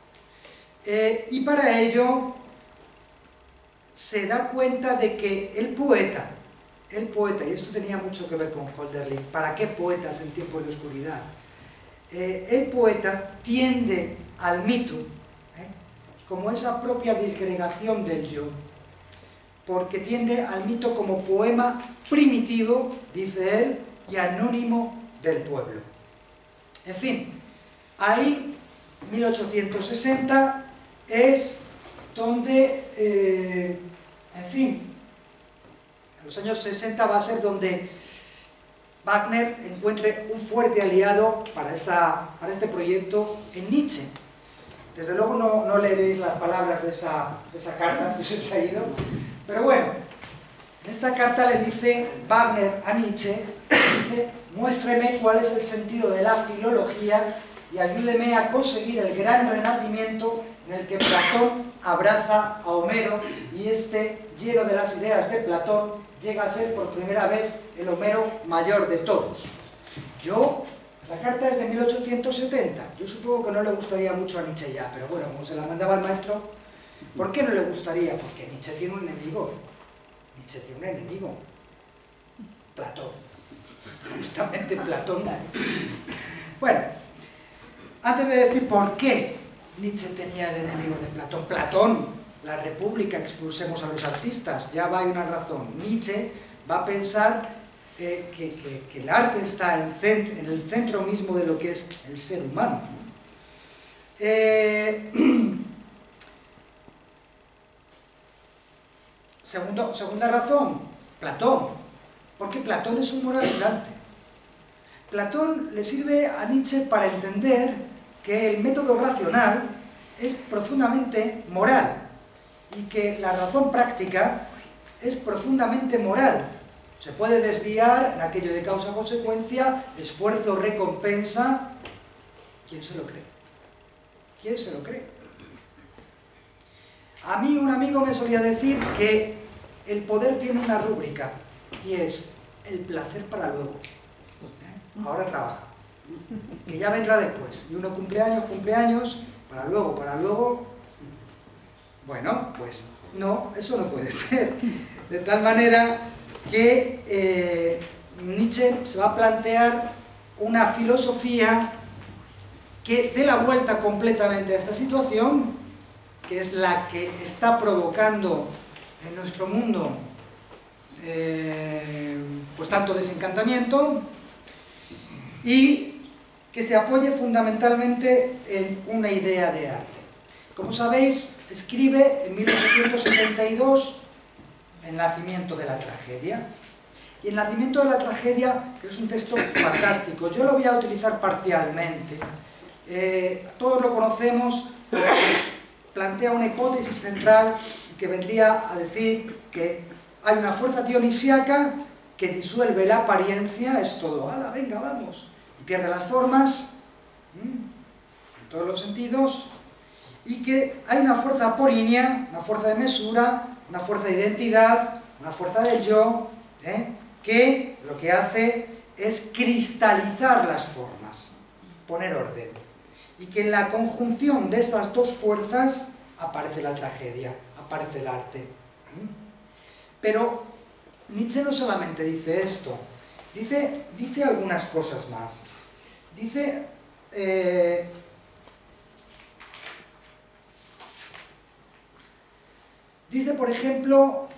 Y para ello se da cuenta de que el poeta, y esto tenía mucho que ver con Hölderlin, ¿para qué poetas en tiempos de oscuridad? El poeta tiende al mito, como esa propia disgregación del yo, porque tiende al mito como poema primitivo, dice él, y anónimo del pueblo. En fin, ahí, 1860, es donde, en fin, en los años 60 va a ser donde Wagner encuentre un fuerte aliado para este proyecto en Nietzsche. Desde luego no leeréis las palabras de esa carta que os he traído, pero bueno, en esta carta le dice Wagner a Nietzsche, dice: muéstreme cuál es el sentido de la filología y ayúdeme a conseguir el gran renacimiento en el que Platón abraza a Homero y este, lleno de las ideas de Platón, llega a ser por primera vez el Homero mayor de todos. La carta es de 1870, yo supongo que no le gustaría mucho a Nietzsche ya, pero bueno, como se la mandaba el maestro, ¿por qué no le gustaría? Porque Nietzsche tiene un enemigo. Platón. Justamente Platón. Bueno, antes de decir por qué Nietzsche tenía el enemigo de Platón, Platón, la República, expulsemos a los artistas, ya va, hay una razón. Nietzsche va a pensar que el arte está en el centro mismo de lo que es el ser humano. Segunda razón, Platón, porque Platón es un moralizante. Platón le sirve a Nietzsche para entender que el método racional es profundamente moral y que la razón práctica es profundamente moral. Se puede desviar en aquello de causa-consecuencia, esfuerzo-recompensa. ¿Quién se lo cree? ¿Quién se lo cree? A mí un amigo me solía decir que el poder tiene una rúbrica y es el placer para luego. Ahora trabaja, que ya vendrá después. Y uno cumpleaños, para luego. Bueno, pues no, eso no puede ser. De tal manera que Nietzsche se va a plantear una filosofía que dé la vuelta completamente a esta situación, que es la que está provocando en nuestro mundo pues tanto desencantamiento, y que se apoye fundamentalmente en una idea de arte. Como sabéis, escribe en 1872 El nacimiento de la tragedia. Y El nacimiento de la tragedia, que es un texto fantástico, yo lo voy a utilizar parcialmente. Todos lo conocemos porque plantea una hipótesis central que vendría a decir que hay una fuerza dionisíaca que disuelve la apariencia, es todo, ¡hala, venga, vamos! Y pierde las formas, en todos los sentidos, y que hay una fuerza apolínea, una fuerza de mesura, una fuerza de identidad, una fuerza del yo, que lo que hace es cristalizar las formas, poner orden. Y que en la conjunción de esas dos fuerzas aparece la tragedia, aparece el arte. Pero Nietzsche no solamente dice esto, dice algunas cosas más. Dice, por ejemplo,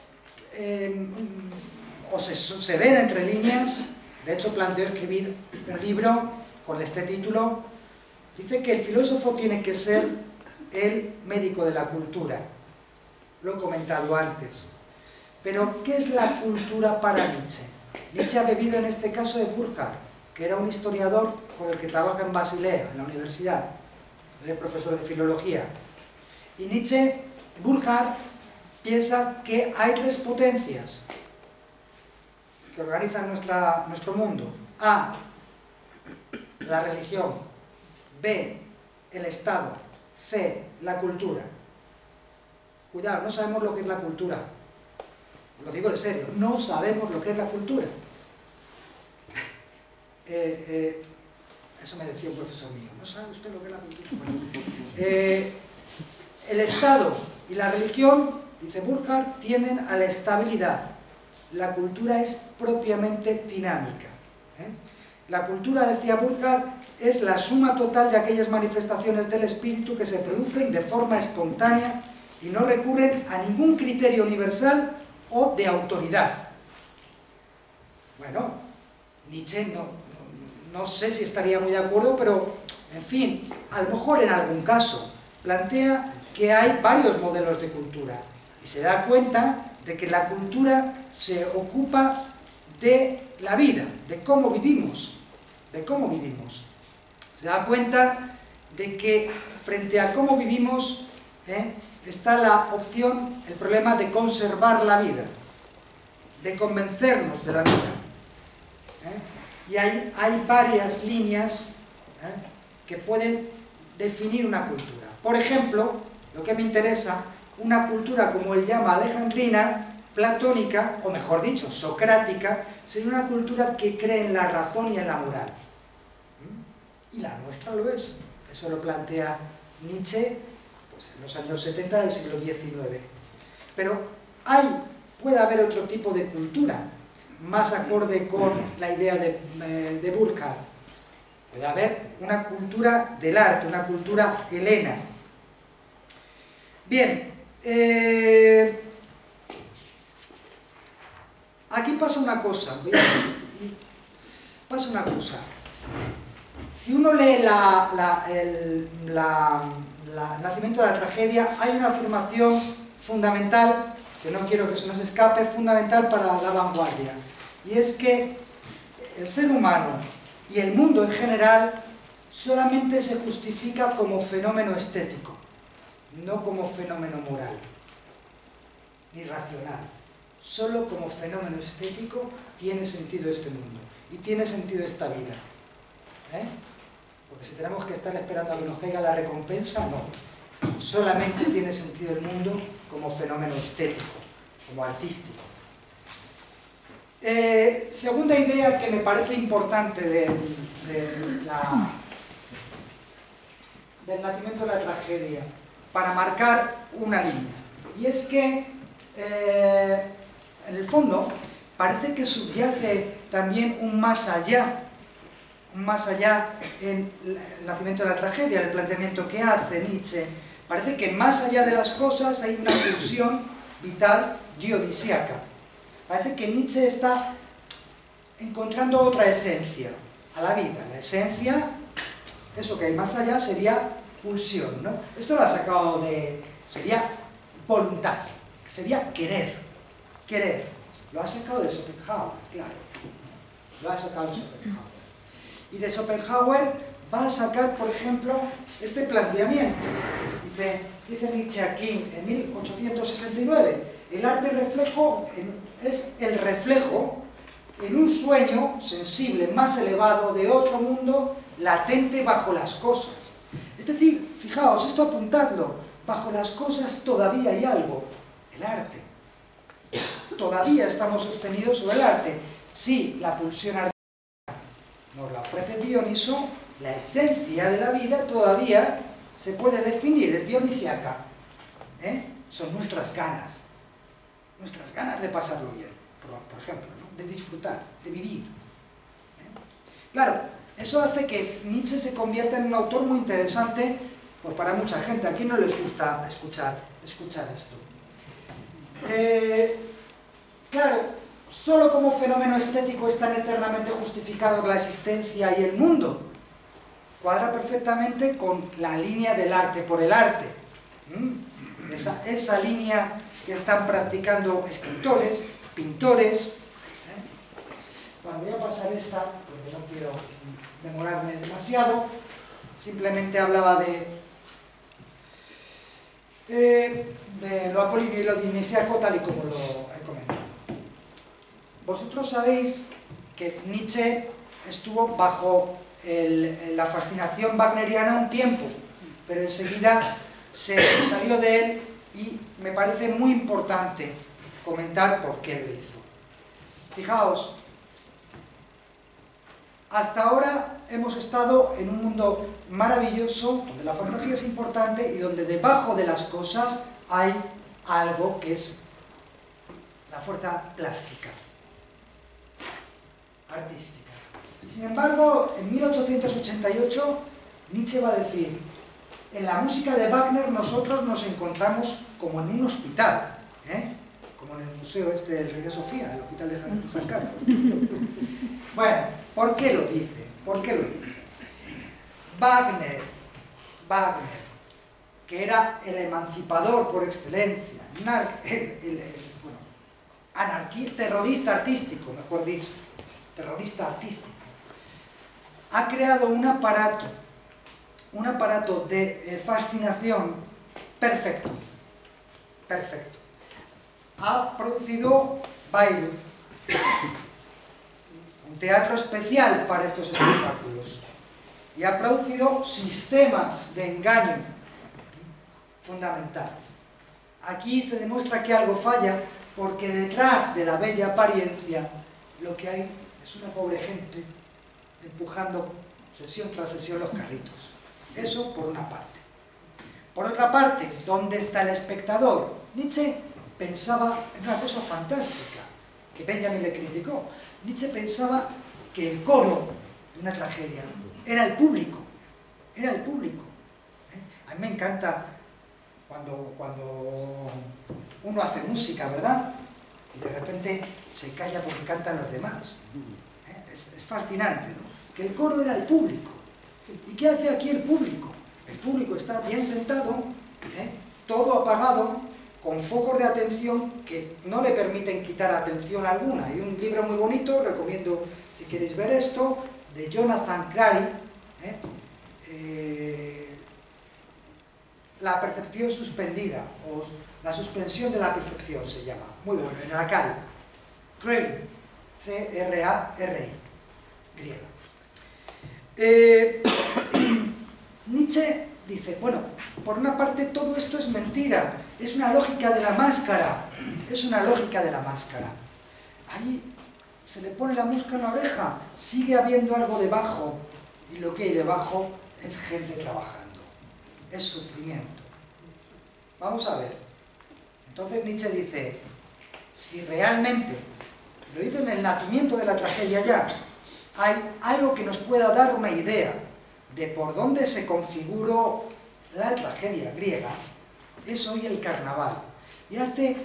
se ven entre líneas, de hecho planteó escribir un libro con este título, dice que el filósofo tiene que ser el médico de la cultura. Lo he comentado antes. Pero, ¿qué es la cultura para Nietzsche? Nietzsche ha bebido en este caso de Burckhardt, que era un historiador con el que trabaja en Basilea, en la universidad, es profesor de filología. Y Burckhardt piensa que hay tres potencias que organizan nuestro mundo. A, la religión. B, el Estado. C, la cultura. Cuidado, no sabemos lo que es la cultura. Lo digo en serio, no sabemos lo que es la cultura. Eso me decía un profesor mío, ¿no sabe usted lo que es la cultura? Bueno, el Estado y la religión, dice Burckhardt, tienden a la estabilidad. La cultura es propiamente dinámica. La cultura, decía Burckhardt, es la suma total de aquellas manifestaciones del espíritu que se producen de forma espontánea y no recurren a ningún criterio universal o de autoridad. Bueno, Nietzsche no sé si estaría muy de acuerdo, pero, en fin, a lo mejor en algún caso plantea que hay varios modelos de cultura y se da cuenta de que la cultura se ocupa de la vida, de cómo vivimos, Se da cuenta de que frente a cómo vivimos, está la opción, el problema de conservar la vida, de convencernos de la vida. Y hay varias líneas que pueden definir una cultura. Por ejemplo, lo que me interesa, una cultura como él llama alejandrina, platónica, o mejor dicho, socrática, sería una cultura que cree en la razón y en la moral. Y la nuestra lo es. Eso lo plantea Nietzsche en los años 70 del siglo XIX. Pero puede haber otro tipo de cultura, más acorde con la idea de Burckhardt. Puede haber una cultura del arte, una cultura helena. Bien, aquí pasa una cosa. Si uno lee el nacimiento de la tragedia, hay una afirmación fundamental, que no quiero que se nos escape, fundamental para la vanguardia, y es que el ser humano y el mundo en general solamente se justifica como fenómeno estético, no como fenómeno moral, ni racional. Solo como fenómeno estético tiene sentido este mundo, y tiene sentido esta vida. Porque si tenemos que estar esperando a que nos caiga la recompensa, no. Solamente tiene sentido el mundo como fenómeno estético, como artístico. Segunda idea que me parece importante del nacimiento de la tragedia, para marcar una línea. Y es que, en el fondo, parece que subyace también un más allá en el nacimiento de la tragedia, en el planteamiento que hace Nietzsche. Parece que más allá de las cosas hay una pulsión vital dionisíaca. Parece que Nietzsche está encontrando otra esencia a la vida. La esencia, eso que hay más allá, sería pulsión, ¿no? Esto lo ha sacado de... sería voluntad, sería querer, querer. Lo ha sacado de Schopenhauer, claro. Lo ha sacado de Schopenhauer. Y de Schopenhauer va a sacar, por ejemplo, este planteamiento. Dice Nietzsche aquí, en 1869, el arte reflejo es el reflejo en un sueño sensible más elevado de otro mundo latente bajo las cosas. Es decir, fijaos, esto apuntadlo, bajo las cosas todavía hay algo, el arte. Todavía estamos sostenidos sobre el arte. Sí, la pulsión artística nos la ofrece Dioniso, la esencia de la vida todavía se puede definir, es dionisíaca. Son nuestras ganas de pasarlo bien, por ejemplo, ¿no? De disfrutar, de vivir. Claro, eso hace que Nietzsche se convierta en un autor muy interesante para mucha gente. ¿A quién no les gusta escuchar esto? Claro, solo como fenómeno estético es tan eternamente justificado la existencia y el mundo. Cuadra perfectamente con la línea del arte por el arte. Esa línea que están practicando escritores, pintores. Bueno, voy a pasar esta, porque no quiero demorarme demasiado. Simplemente hablaba de lo apolíneo y lo dionisíaco, tal y como lo he comentado. Vosotros sabéis que Nietzsche estuvo bajo la fascinación wagneriana un tiempo, pero enseguida se salió de él y me parece muy importante comentar por qué lo hizo. Fijaos, hasta ahora hemos estado en un mundo maravilloso, donde la fantasía es importante y donde debajo de las cosas hay algo que es la fuerza plástica, artística. Sin embargo, en 1888 Nietzsche va a decir: en la música de Wagner nosotros nos encontramos como en un hospital, como en el museo del Reina Sofía, el hospital de San Carlos. Bueno, ¿por qué lo dice? ¿Por qué lo dice? Wagner, que era el emancipador por excelencia, terrorista artístico, mejor dicho, terrorista artístico, ha creado un aparato de fascinación perfecto. Ha producido Bayreuth, un teatro especial para estos espectáculos, y ha producido sistemas de engaño fundamentales. Aquí se demuestra que algo falla, porque detrás de la bella apariencia lo que hay es una pobre gente empujando sesión tras sesión los carritos. Eso por una parte. Por otra parte, ¿dónde está el espectador? Nietzsche pensaba en una cosa fantástica, que Benjamin le criticó. Nietzsche pensaba que el coro de una tragedia era el público. A mí me encanta cuando uno hace música, ¿verdad? Y de repente se calla porque cantan los demás. Es fascinante, ¿no? Que el coro era el público. ¿Y qué hace aquí el público? El público está bien sentado, todo apagado, con focos de atención que no le permiten quitar atención alguna. Hay un libro muy bonito, recomiendo si queréis ver esto, de Jonathan Crary, La percepción suspendida, o la suspensión de la percepción se llama, muy bueno, en la Crary, C-R-A-R-I, griego. Nietzsche dice, bueno, por una parte todo esto es mentira, es una lógica de la máscara, Ahí se le pone la mosca en la oreja, sigue habiendo algo debajo, y lo que hay debajo es gente trabajando, es sufrimiento. Vamos a ver. Entonces Nietzsche dice, si realmente, lo dice en el nacimiento de la tragedia ya, hay algo que nos pueda dar una idea de por dónde se configuró la tragedia griega, es hoy el carnaval. Y hace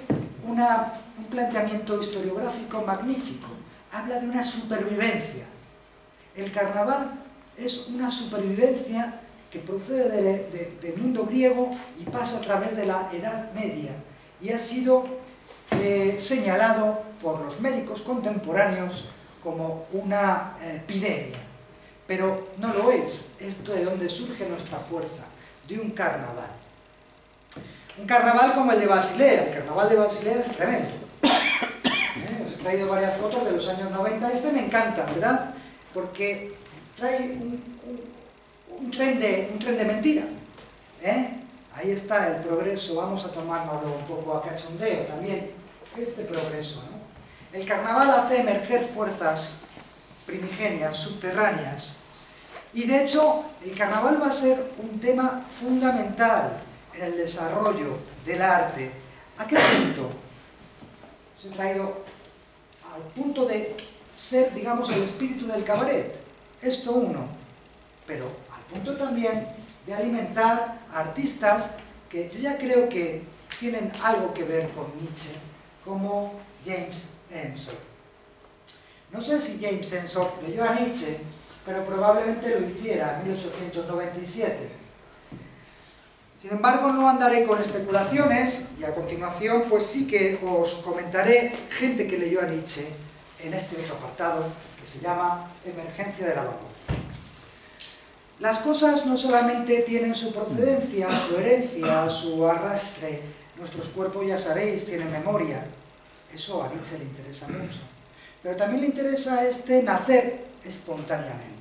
un planteamiento historiográfico magnífico. Habla de una supervivencia. El carnaval es una supervivencia que procede del mundo griego y pasa a través de la Edad Media y ha sido señalado por los médicos contemporáneos como una epidemia, pero no lo es. Esto de donde surge nuestra fuerza, de un carnaval. Un carnaval como el de Basilea. El carnaval de Basilea es tremendo. Os he traído varias fotos de los años 90, este me encanta, ¿verdad? Porque trae un tren de mentira. Ahí está el progreso, vamos a tomárnoslo un poco a cachondeo también, este progreso, ¿no? El carnaval hace emerger fuerzas primigenias, subterráneas, y de hecho el carnaval va a ser un tema fundamental en el desarrollo del arte. ¿A qué punto? Os he traído al punto de ser, digamos, el espíritu del cabaret, esto uno, pero al punto también de alimentar a artistas que yo ya creo que tienen algo que ver con Nietzsche, como James Ensor. No sé si James Ensor leyó a Nietzsche, pero probablemente lo hiciera en 1897. Sin embargo, no andaré con especulaciones y a continuación pues sí que os comentaré gente que leyó a Nietzsche en este otro apartado que se llama Emergencia de la vanguardia. Las cosas no solamente tienen su procedencia, su herencia, su arrastre. Nuestros cuerpos, ya sabéis, tienen memoria. Eso a Nietzsche le interesa mucho. Pero también le interesa nacer espontáneamente.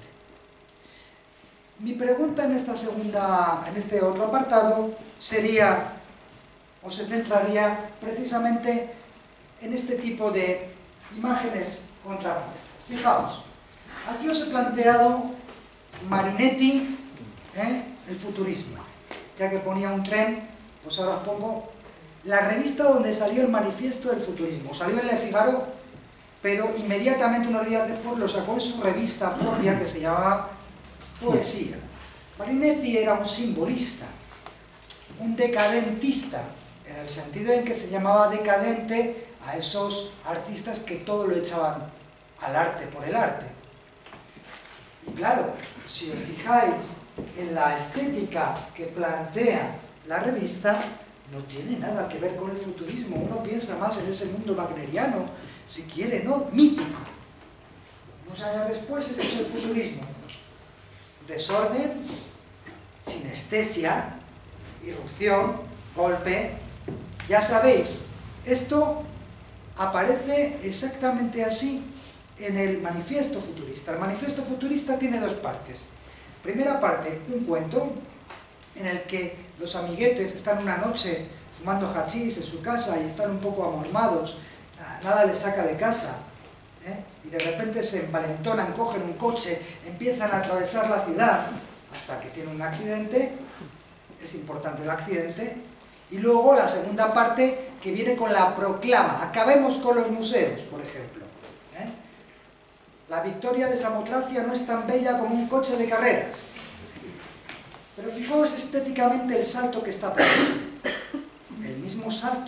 Mi pregunta en este otro apartado sería, o se centraría precisamente en este tipo de imágenes contrapuestas. Fijaos, aquí os he planteado Marinetti, el futurismo. Ya que ponía un tren, pues ahora os pongo la revista donde salió el manifiesto del futurismo. Salió en Le Figaro, pero inmediatamente unos días después lo sacó en su revista propia que se llamaba Poesía. Marinetti era un simbolista, un decadentista, en el sentido en que se llamaba decadente a esos artistas que todo lo echaban al arte por el arte. Y claro, si os fijáis en la estética que plantea la revista, no tiene nada que ver con el futurismo. Uno piensa más en ese mundo wagneriano, si quiere, ¿no? Mítico. Unos años después, esto es el futurismo. Desorden, sinestesia, irrupción, golpe. Ya sabéis, esto aparece exactamente así en el manifiesto futurista. El manifiesto futurista tiene dos partes. Primera parte, un cuento en el que los amiguetes están una noche fumando hachís en su casa y están un poco amormados, nada les saca de casa, y de repente se envalentonan, cogen un coche, empiezan a atravesar la ciudad hasta que tienen un accidente. Es importante el accidente. Y luego la segunda parte que viene con la proclama. Acabemos con los museos, por ejemplo. La victoria de Samotracia no es tan bella como un coche de carreras. Pero fijaos estéticamente el salto que está poniendo. El mismo salto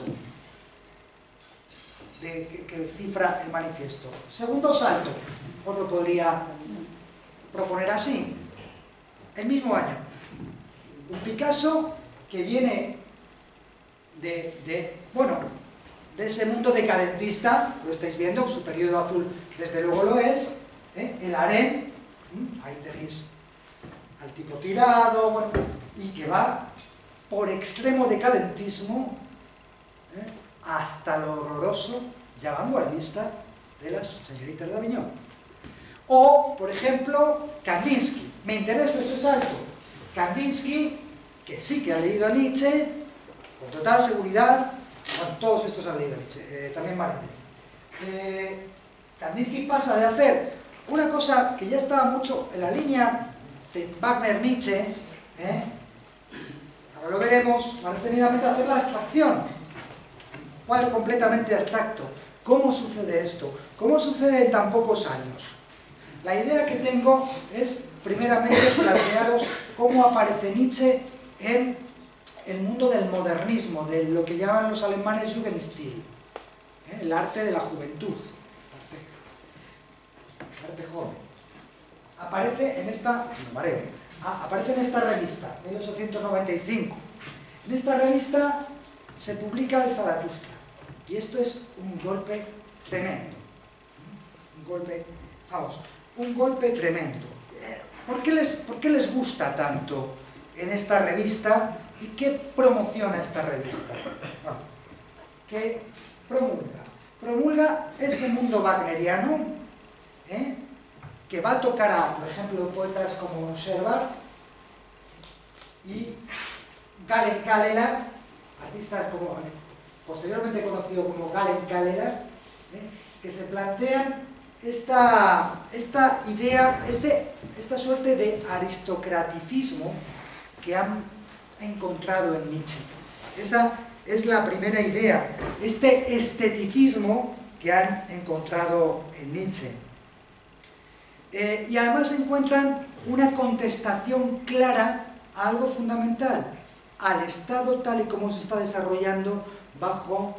que cifra el manifiesto. Segundo salto, os lo podría proponer así. El mismo año. Un Picasso que viene de ese mundo decadentista, lo estáis viendo, su periodo azul desde luego lo es, el harén, ahí tenéis al tipo tirado, bueno, y que va por extremo decadentismo hasta lo horroroso y vanguardista de las señoritas de Aviñón. O, por ejemplo, Kandinsky. Me interesa este salto. Kandinsky, que sí que ha leído a Nietzsche, con total seguridad. Bueno, todos estos han leído a Nietzsche, también Marinetti. Kandinsky pasa de hacer una cosa que ya estaba mucho en la línea de Wagner-Nietzsche, ahora lo veremos, parece inmediatamente hacer la abstracción, un cuadro completamente abstracto. ¿Cómo sucede esto? ¿Cómo sucede en tan pocos años? La idea que tengo es, primeramente, plantearos cómo aparece Nietzsche en el mundo del modernismo, de lo que llaman los alemanes Jugendstil. el arte de la juventud, el arte joven. Aparece en esta, aparece en esta revista, 1895. En esta revista se publica el Zaratustra, y esto es un golpe tremendo. Un golpe tremendo. ¿Por qué les gusta tanto en esta revista y qué promociona esta revista? Bueno, ¿qué promulga? Promulga ese mundo wagneriano, que va a tocar a, por ejemplo, poetas como Scherwart y Galen Kalleler, artistas como, posteriormente conocido como Galen Kalleler, que se plantean esta idea, esta suerte de aristocraticismo que han encontrado en Nietzsche. Esa es la primera idea, este esteticismo que han encontrado en Nietzsche. Y además encuentran una contestación clara a algo fundamental, al Estado tal y como se está desarrollando bajo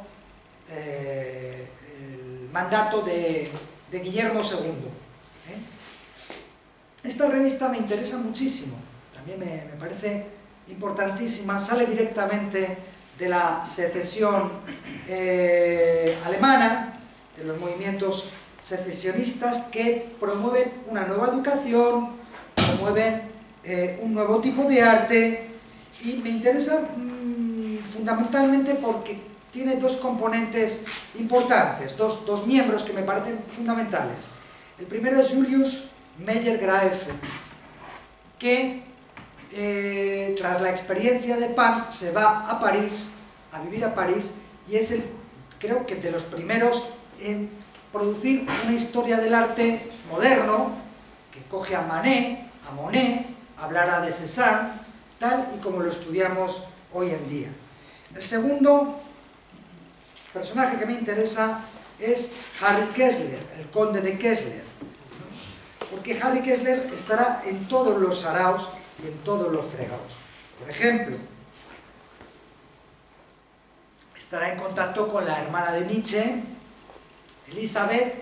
el mandato de Guillermo II. Esta revista me interesa muchísimo, también me parece importantísima, sale directamente de la secesión alemana, de los movimientos secesionistas que promueven una nueva educación, promueven un nuevo tipo de arte, y me interesa fundamentalmente porque tiene dos componentes importantes, dos miembros que me parecen fundamentales. El primero es Julius Meyer-Graefe, que tras la experiencia de Pan se va a París, a vivir a París, y es creo que de los primeros en producir una historia del arte moderno, que coge a Manet, a Monet, hablará de Cézanne, tal y como lo estudiamos hoy en día. El segundo personaje que me interesa es Harry Kessler, el conde de Kessler, porque Harry Kessler estará en todos los saraos y en todos los fregados. Por ejemplo, estará en contacto con la hermana de Nietzsche, Elisabeth,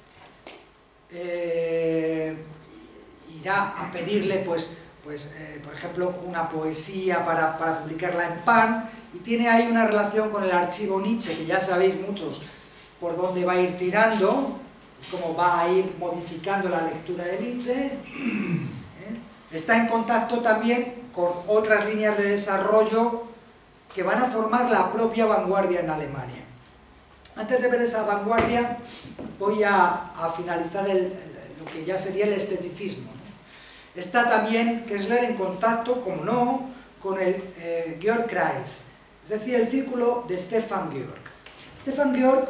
irá a pedirle, por ejemplo, una poesía para publicarla en Pan, y tiene ahí una relación con el archivo Nietzsche, que ya sabéis muchos por dónde va a ir tirando, cómo va a ir modificando la lectura de Nietzsche. Está en contacto también con otras líneas de desarrollo que van a formar la propia vanguardia en Alemania. Antes de ver esa vanguardia, voy a finalizar lo que ya sería el esteticismo. Está también Kessler en contacto, como no, con el Georg-Kreis, es decir, el círculo de Stefan Georg. Stefan Georg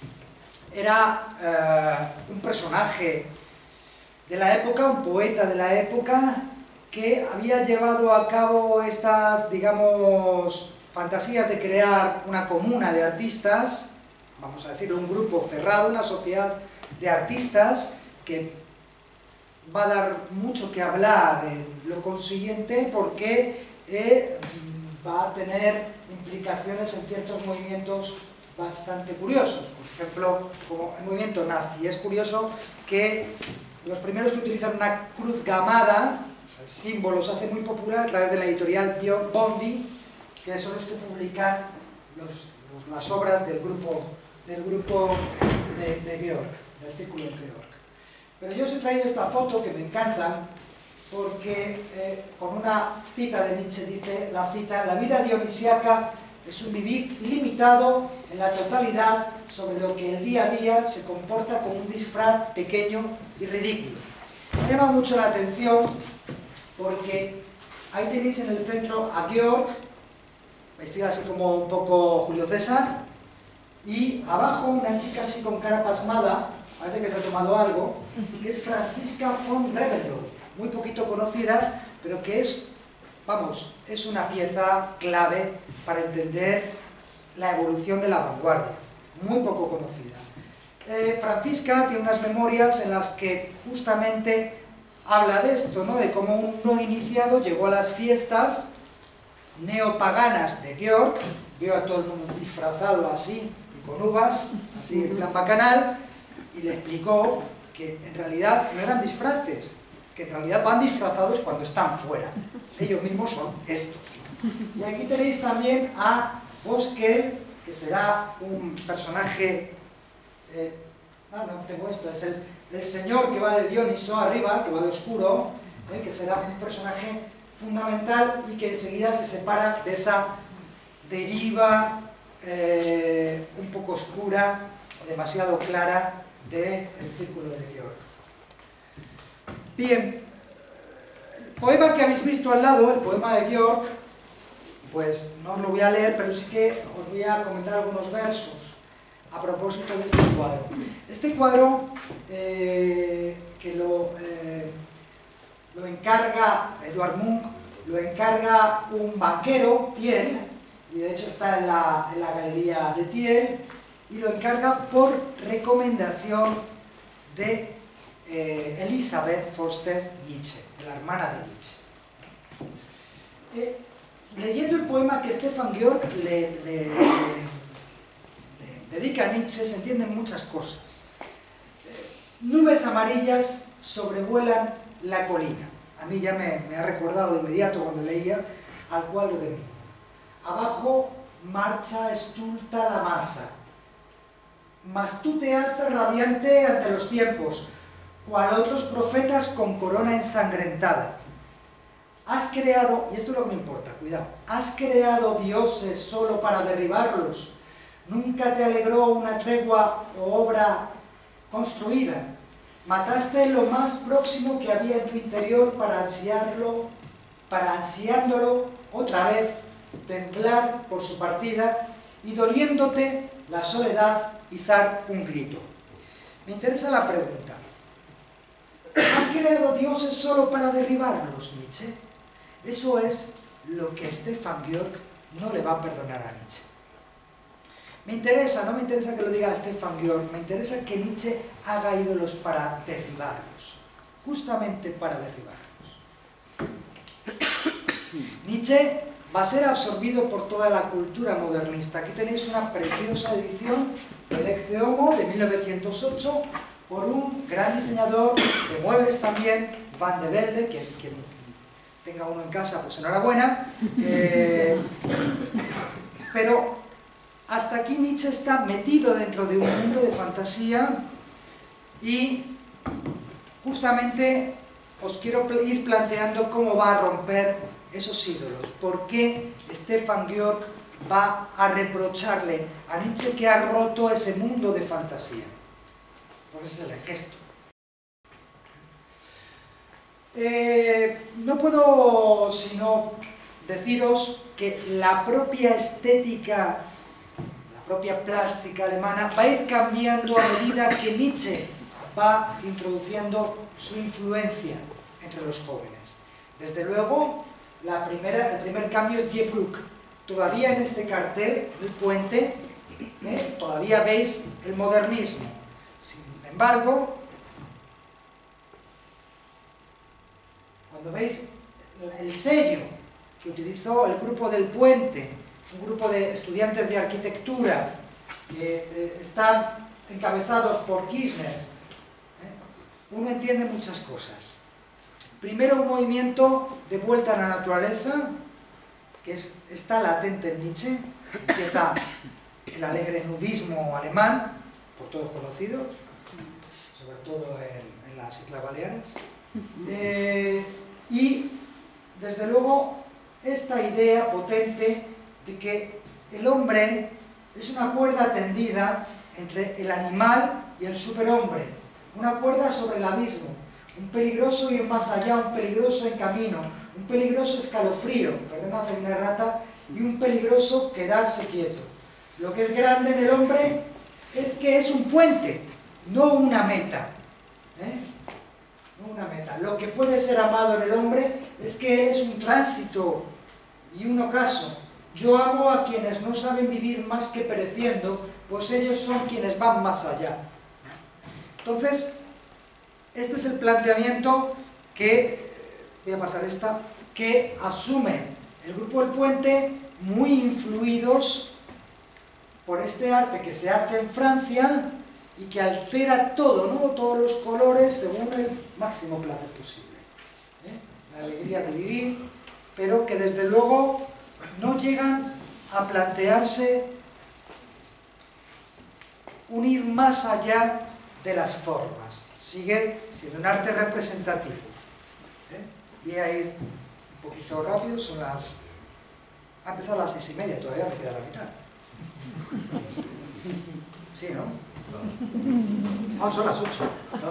era un personaje de la época, un poeta de la época, que había llevado a cabo estas, digamos, fantasías de crear una comuna de artistas, vamos a decirlo, un grupo cerrado, una sociedad de artistas que va a dar mucho que hablar en lo consiguiente, porque va a tener implicaciones en ciertos movimientos bastante curiosos. Por ejemplo, como el movimiento nazi. Es curioso que los primeros que utilizan una cruz gamada, el símbolo se hace muy popular a través de la editorial Bondi, que son los que publican las obras del grupo de Georg, del círculo de Georg. Pero yo os he traído esta foto que me encanta, porque con una cita de Nietzsche dice, la cita: la vida dionisiaca es un vivir ilimitado en la totalidad sobre lo que el día a día se comporta como un disfraz pequeño y ridículo. Me llama mucho la atención porque ahí tenéis en el centro a Georg, vestido así como un poco Julio César, y abajo una chica así con cara pasmada, parece que se ha tomado algo, que es Franziska von Reventlow, muy poquito conocida, pero que es, vamos, es una pieza clave para entender la evolución de la vanguardia, muy poco conocida. Franziska tiene unas memorias en las que justamente habla de esto, ¿no? De cómo un no iniciado llegó a las fiestas neopaganas de Georg, veo a todo el mundo disfrazado así, y con uvas, así en plan bacanal, y le explicó que en realidad no eran disfraces, que en realidad van disfrazados cuando están fuera. Ellos mismos son estos. Y aquí tenéis también a Bosquel, que será un personaje... no tengo esto, es el señor que va de Dioniso arriba, que va de oscuro, que será un personaje fundamental y que enseguida se separa de esa deriva un poco oscura o demasiado clara del círculo de York. Bien, el poema que habéis visto al lado, el poema de York, pues no os lo voy a leer, pero sí que os voy a comentar algunos versos a propósito de este cuadro. Este cuadro que lo encarga Edvard Munch, lo encarga un banquero, Thiel, y de hecho está en la galería de Thiel, y lo encarga por recomendación de Elisabeth Foster Nietzsche, de la hermana de Nietzsche. Leyendo el poema que Stefan Georg le dedica a Nietzsche se entienden muchas cosas. Nubes amarillas sobrevuelan la colina. A mí ya me ha recordado de inmediato cuando leía al cuadro de Munch. Abajo marcha estulta la masa, mas tú te alzas radiante ante los tiempos, cual otros profetas con corona ensangrentada. Has creado, y esto es lo que me importa, cuidado, has creado dioses solo para derribarlos. Nunca te alegró una tregua o obra construida. Mataste lo más próximo que había en tu interior para ansiándolo otra vez temblar por su partida y doliéndote la soledad izar un grito. Me interesa la pregunta. ¿Has creado dioses solo para derribarlos, Nietzsche? Eso es lo que Stefan Georg no le va a perdonar a Nietzsche. Me interesa, no me interesa que lo diga Stefan Georg, me interesa que Nietzsche haga ídolos para derribarlos, justamente para derribarlos. Nietzsche va a ser absorbido por toda la cultura modernista. Aquí tenéis una preciosa edición del Ecce Homo de 1908 por un gran diseñador de muebles también, Van de Velde, quien tenga uno en casa, pues enhorabuena. Pero hasta aquí Nietzsche está metido dentro de un mundo de fantasía y justamente os quiero ir planteando cómo va a romper esos ídolos. ¿Por qué Stefan Georg va a reprocharle a Nietzsche que ha roto ese mundo de fantasía? Pues ese es el gesto. No puedo sino deciros que la propia estética, la propia plástica alemana va a ir cambiando a medida que Nietzsche va introduciendo su influencia entre los jóvenes. Desde luego, el primer cambio es Die Brücke. Todavía en este cartel, en el puente, todavía veis el modernismo. Sin embargo, cuando veis el sello que utilizó el grupo del Puente, un grupo de estudiantes de arquitectura que están encabezados por Kirchner, uno entiende muchas cosas. Primero, un movimiento de vuelta a la naturaleza, que está latente en Nietzsche. Empieza el alegre nudismo alemán, por todos conocidos, sobre todo en las Islas Baleares. Y, desde luego, esta idea potente de que el hombre es una cuerda tendida entre el animal y el superhombre, una cuerda sobre el abismo, un peligroso ir más allá, un peligroso en camino, un peligroso escalofrío, perdona hacer una errata, y un peligroso quedarse quieto. Lo que es grande en el hombre es que es un puente, no una meta. No una meta. Lo que puede ser amado en el hombre es que él es un tránsito y un ocaso. Yo amo a quienes no saben vivir más que pereciendo, pues ellos son quienes van más allá. Entonces, este es el planteamiento que, voy a pasar esta, que asume el grupo del Puente, muy influidos por este arte que se hace en Francia y que altera todo, ¿no? Todos los colores según el máximo placer posible. La alegría de vivir, pero que desde luego no llegan a plantearse un ir más allá de las formas. Sigue siendo un arte representativo. Voy a ir un poquito rápido, son las... Ha empezado a las 6:30, todavía me queda la mitad. Sí, ¿no? Ah, son las 8.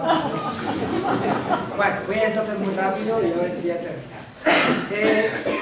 Bueno, voy a entonces muy rápido y voy a terminar.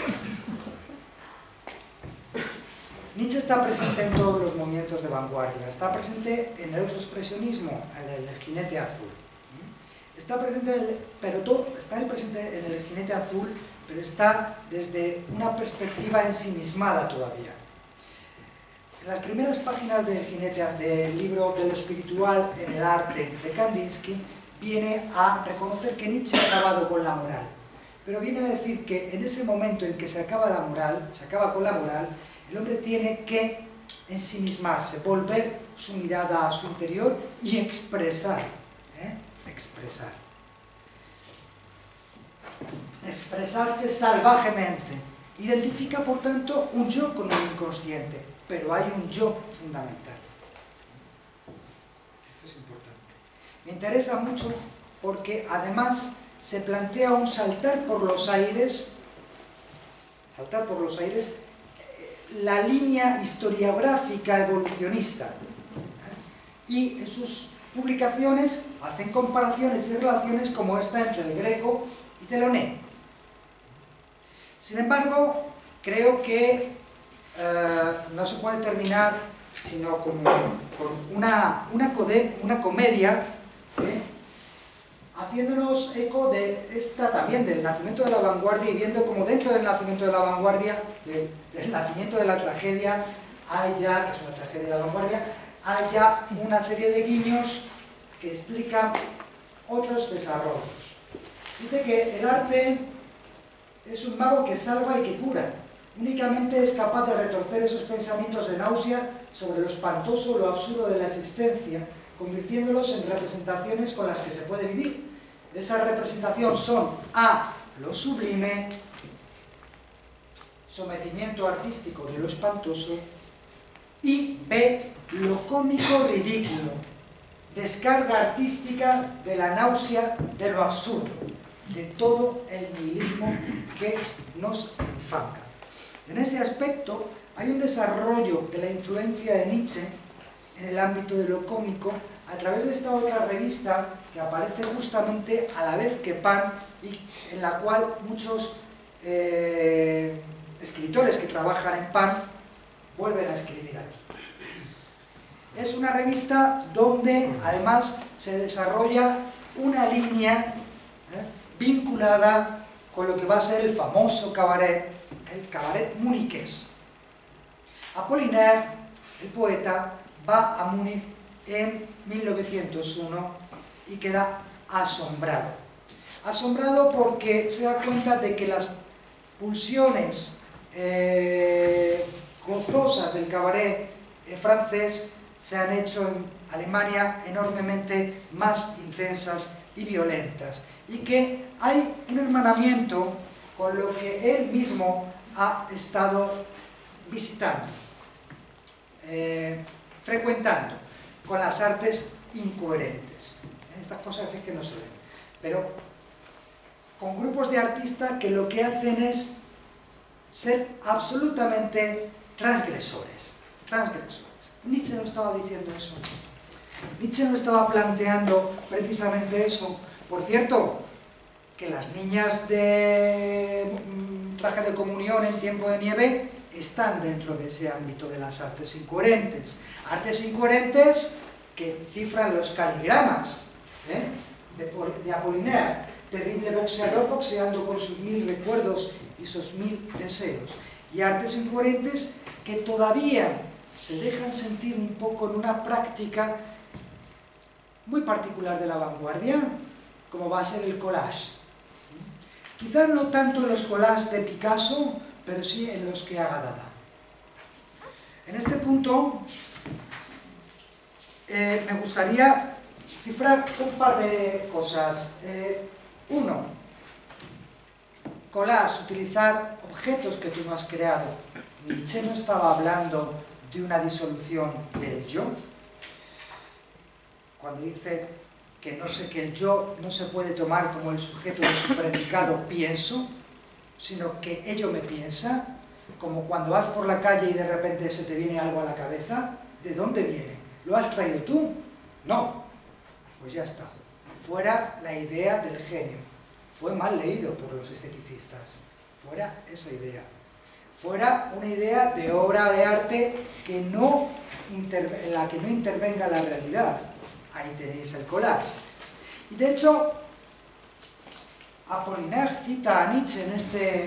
Nietzsche está presente en todos los movimientos de vanguardia. Está presente en el otro expresionismo, el jinete azul. Está presente, está presente en el jinete azul, pero está desde una perspectiva ensimismada todavía. En las primeras páginas del jinete, del libro de lo espiritual en el arte de Kandinsky, viene a reconocer que Nietzsche ha acabado con la moral, pero viene a decir que en ese momento en que se acaba la moral, se acaba con la moral, el hombre tiene que ensimismarse, volver su mirada a su interior y expresar, expresarse salvajemente. Identifica, por tanto, un yo con un inconsciente, pero hay un yo fundamental. Esto es importante. Me interesa mucho porque además se plantea un saltar por los aires, la línea historiográfica evolucionista. Y en sus publicaciones hacen comparaciones y relaciones como esta entre el Greco y Delaunay. Sin embargo, creo que no se puede terminar sino con una comedia, ¿sí?, haciéndonos eco de esta también, del nacimiento de la vanguardia, y viendo como dentro del nacimiento de la vanguardia, del nacimiento de la tragedia, hay ya, que es una tragedia de la vanguardia, hay ya una serie de guiños que explican otros desarrollos. Dice que el arte es un mago que salva y que cura. Únicamente es capaz de retorcer esos pensamientos de náusea sobre lo espantoso, lo absurdo de la existencia, convirtiéndolos en representaciones con las que se puede vivir. Esas representaciones son A, lo sublime, sometimiento artístico de lo espantoso, y B, lo cómico ridículo, descarga artística de la náusea de lo absurdo, de todo el nihilismo que nos enfanca. En ese aspecto hay un desarrollo de la influencia de Nietzsche en el ámbito de lo cómico a través de esta otra revista que aparece justamente a la vez que Pan, y en la cual muchos escritores que trabajan en Pan vuelven a escribir aquí. Es una revista donde además se desarrolla una línea vinculada con lo que va a ser el famoso cabaret, el cabaret muniqués. Apollinaire, el poeta, va a Múnich en 1901 y queda asombrado. Asombrado porque se da cuenta de que las pulsiones gozosas del cabaret francés se han hecho en Alemania enormemente más intensas y violentas, y que hay un hermanamiento con lo que él mismo ha estado visitando, frecuentando, con las artes incoherentes. Estas cosas es que no se ven, pero con grupos de artistas que lo que hacen es ser absolutamente transgresores. Nietzsche no estaba diciendo eso. Nietzsche no estaba planteando precisamente eso. Por cierto, que las niñas de traje de comunión en tiempo de nieve están dentro de ese ámbito de las artes incoherentes. Artes incoherentes que cifran los caligramas de Apollinaire, terrible boxeador boxeando con sus 1000 recuerdos y sus 1000 deseos. Y artes incoherentes que todavía se dejan sentir un poco en una práctica muy particular de la vanguardia, como va a ser el collage. Quizás no tanto en los collages de Picasso, pero sí en los que haga Dada. En este punto, me gustaría cifrar un par de cosas. Uno, collage, utilizar objetos que tú no has creado. Nietzsche no estaba hablando de una disolución del yo, cuando dice que el yo no se puede tomar como el sujeto de su predicado pienso, sino que ello me piensa, como cuando vas por la calle y de repente se te viene algo a la cabeza. ¿De dónde viene? ¿Lo has traído tú? No. Pues ya está. Fuera la idea del genio. Fue mal leído por los esteticistas. Fuera esa idea. Fuera una idea de obra de arte en la que no intervenga la realidad. Ahí tenéis el collage. Y de hecho, Apollinaire cita a Nietzsche en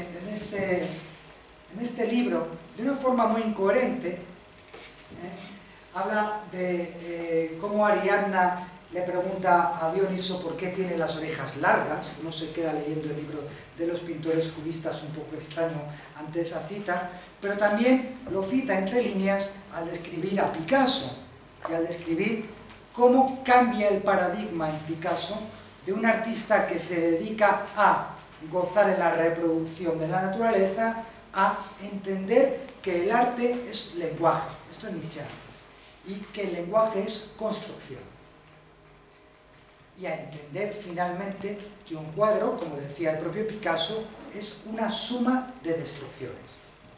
este libro de una forma muy incoherente. Habla de cómo Ariadna le pregunta a Dioniso por qué tiene las orejas largas. No se queda leyendo el libro de los pintores cubistas, un poco extraño ante esa cita, pero también lo cita entre líneas al describir a Picasso y al describir cómo cambia el paradigma en Picasso de un artista que se dedica a gozar en la reproducción de la naturaleza a entender que el arte es lenguaje, esto es Nietzsche, y que el lenguaje es construcción. Y a entender finalmente que un cuadro, como decía el propio Picasso, es una suma de destrucciones.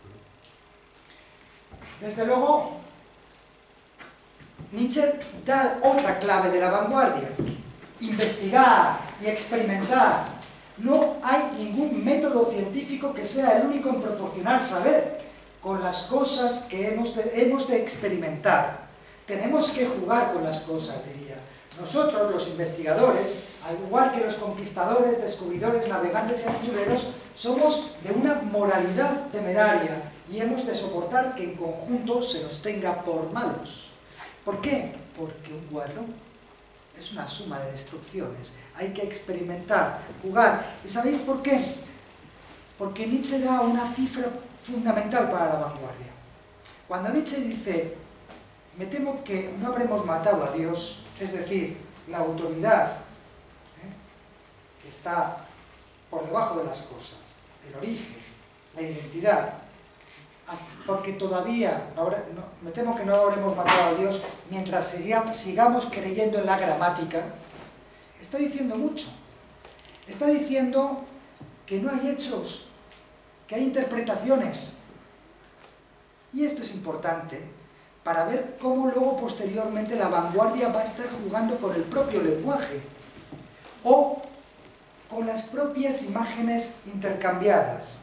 Desde luego, Nietzsche da otra clave de la vanguardia: investigar y experimentar. No hay ningún método científico que sea el único en proporcionar saber. Con las cosas que hemos de experimentar. Tenemos que jugar con las cosas, diría. Nosotros, los investigadores, al igual que los conquistadores, descubridores, navegantes y aventureros, somos de una moralidad temeraria y hemos de soportar que en conjunto se nos tenga por malos. ¿Por qué? Porque un cuadro es una suma de destrucciones. Hay que experimentar, jugar. ¿Y sabéis por qué? Porque Nietzsche da una cifra fundamental para la vanguardia. Cuando Nietzsche dice, me temo que no habremos matado a Dios, es decir, la autoridad que está por debajo de las cosas, el origen, la identidad, porque todavía, me temo que no habremos matado a Dios mientras sigamos creyendo en la gramática, está diciendo mucho. Está diciendo que no hay hechos, que hay interpretaciones. Y esto es importante para ver cómo luego posteriormente la vanguardia va a estar jugando con el propio lenguaje o con las propias imágenes intercambiadas.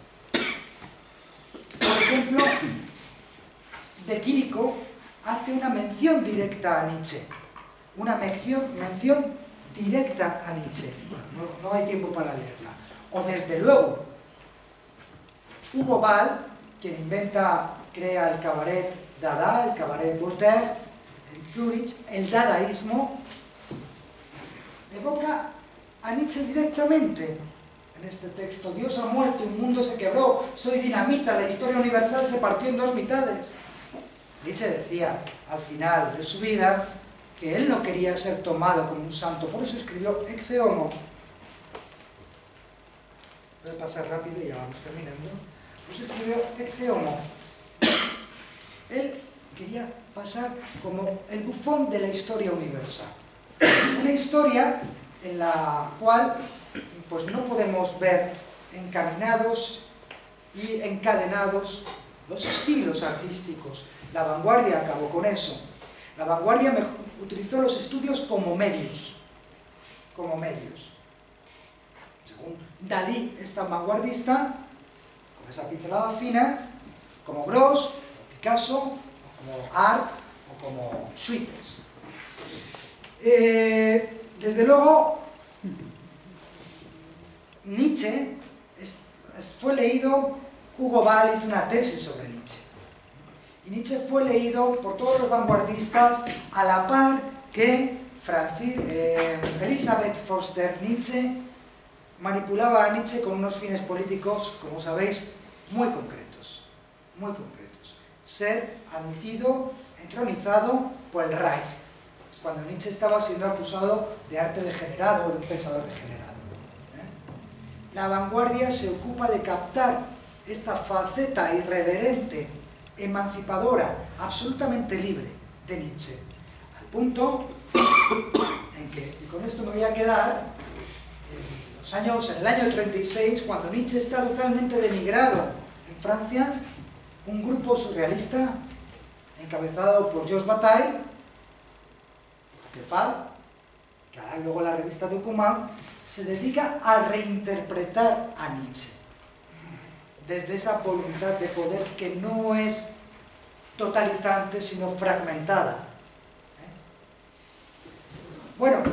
Por ejemplo, De Quirico hace una mención directa a Nietzsche, una mención directa a Nietzsche. Bueno, no hay tiempo para leerla. O desde luego, Hugo Ball, quien crea el cabaret Dada, el cabaret Voltaire, en Zurich, el dadaísmo, evoca a Nietzsche directamente en este texto. Dios ha muerto, un mundo se quebró, soy dinamita, la historia universal se partió en dos mitades. Nietzsche decía al final de su vida que él no quería ser tomado como un santo, por eso escribió Ecce Homo. Voy a pasar rápido y ya vamos terminando. Por eso escribió Ecce Homo. Él quería pasar como el bufón de la historia universal. Una historia en la cual pues no podemos ver encaminados y encadenados los estilos artísticos. La vanguardia acabó con eso. La vanguardia utilizó los estudios como medios. Como medios. Según Dalí es tan vanguardista, con esa pincelada fina, como Gros, Picasso, o como Art, o como Schwitters. Desde luego, Nietzsche fue leído, Hugo Ball hizo una tesis sobre Nietzsche. Y Nietzsche fue leído por todos los vanguardistas a la par que Elisabeth Foster Nietzsche manipulaba a Nietzsche con unos fines políticos, como sabéis, muy concretos. Muy concretos. Ser admitido, entronizado por el Reich. cuando Nietzsche estaba siendo acusado de arte degenerado o de un pensador degenerado. La vanguardia se ocupa de captar esta faceta irreverente, emancipadora, absolutamente libre de Nietzsche, al punto en que, y con esto me voy a quedar, en el año 36, cuando Nietzsche está totalmente denigrado en Francia, un grupo surrealista encabezado por Georges Bataille, Acefal, que hará luego la revista Document, se dedica a reinterpretar a Nietzsche desde esa voluntad de poder que no es totalizante sino fragmentada. Bueno,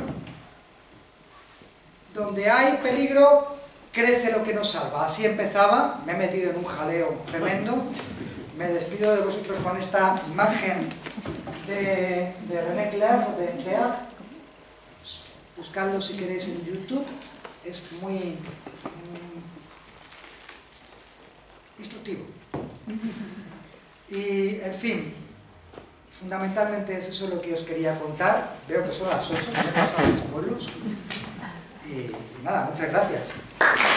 donde hay peligro crece lo que nos salva. Así empezaba, me he metido en un jaleo tremendo. Me despido de vosotros con esta imagen de René Clair, de Clair. Buscadlo si queréis en YouTube, es muy instructivo. Y, en fin, fundamentalmente es eso lo que os quería contar. Veo que son las 8, que me he pasado los pueblos. Y nada, muchas gracias.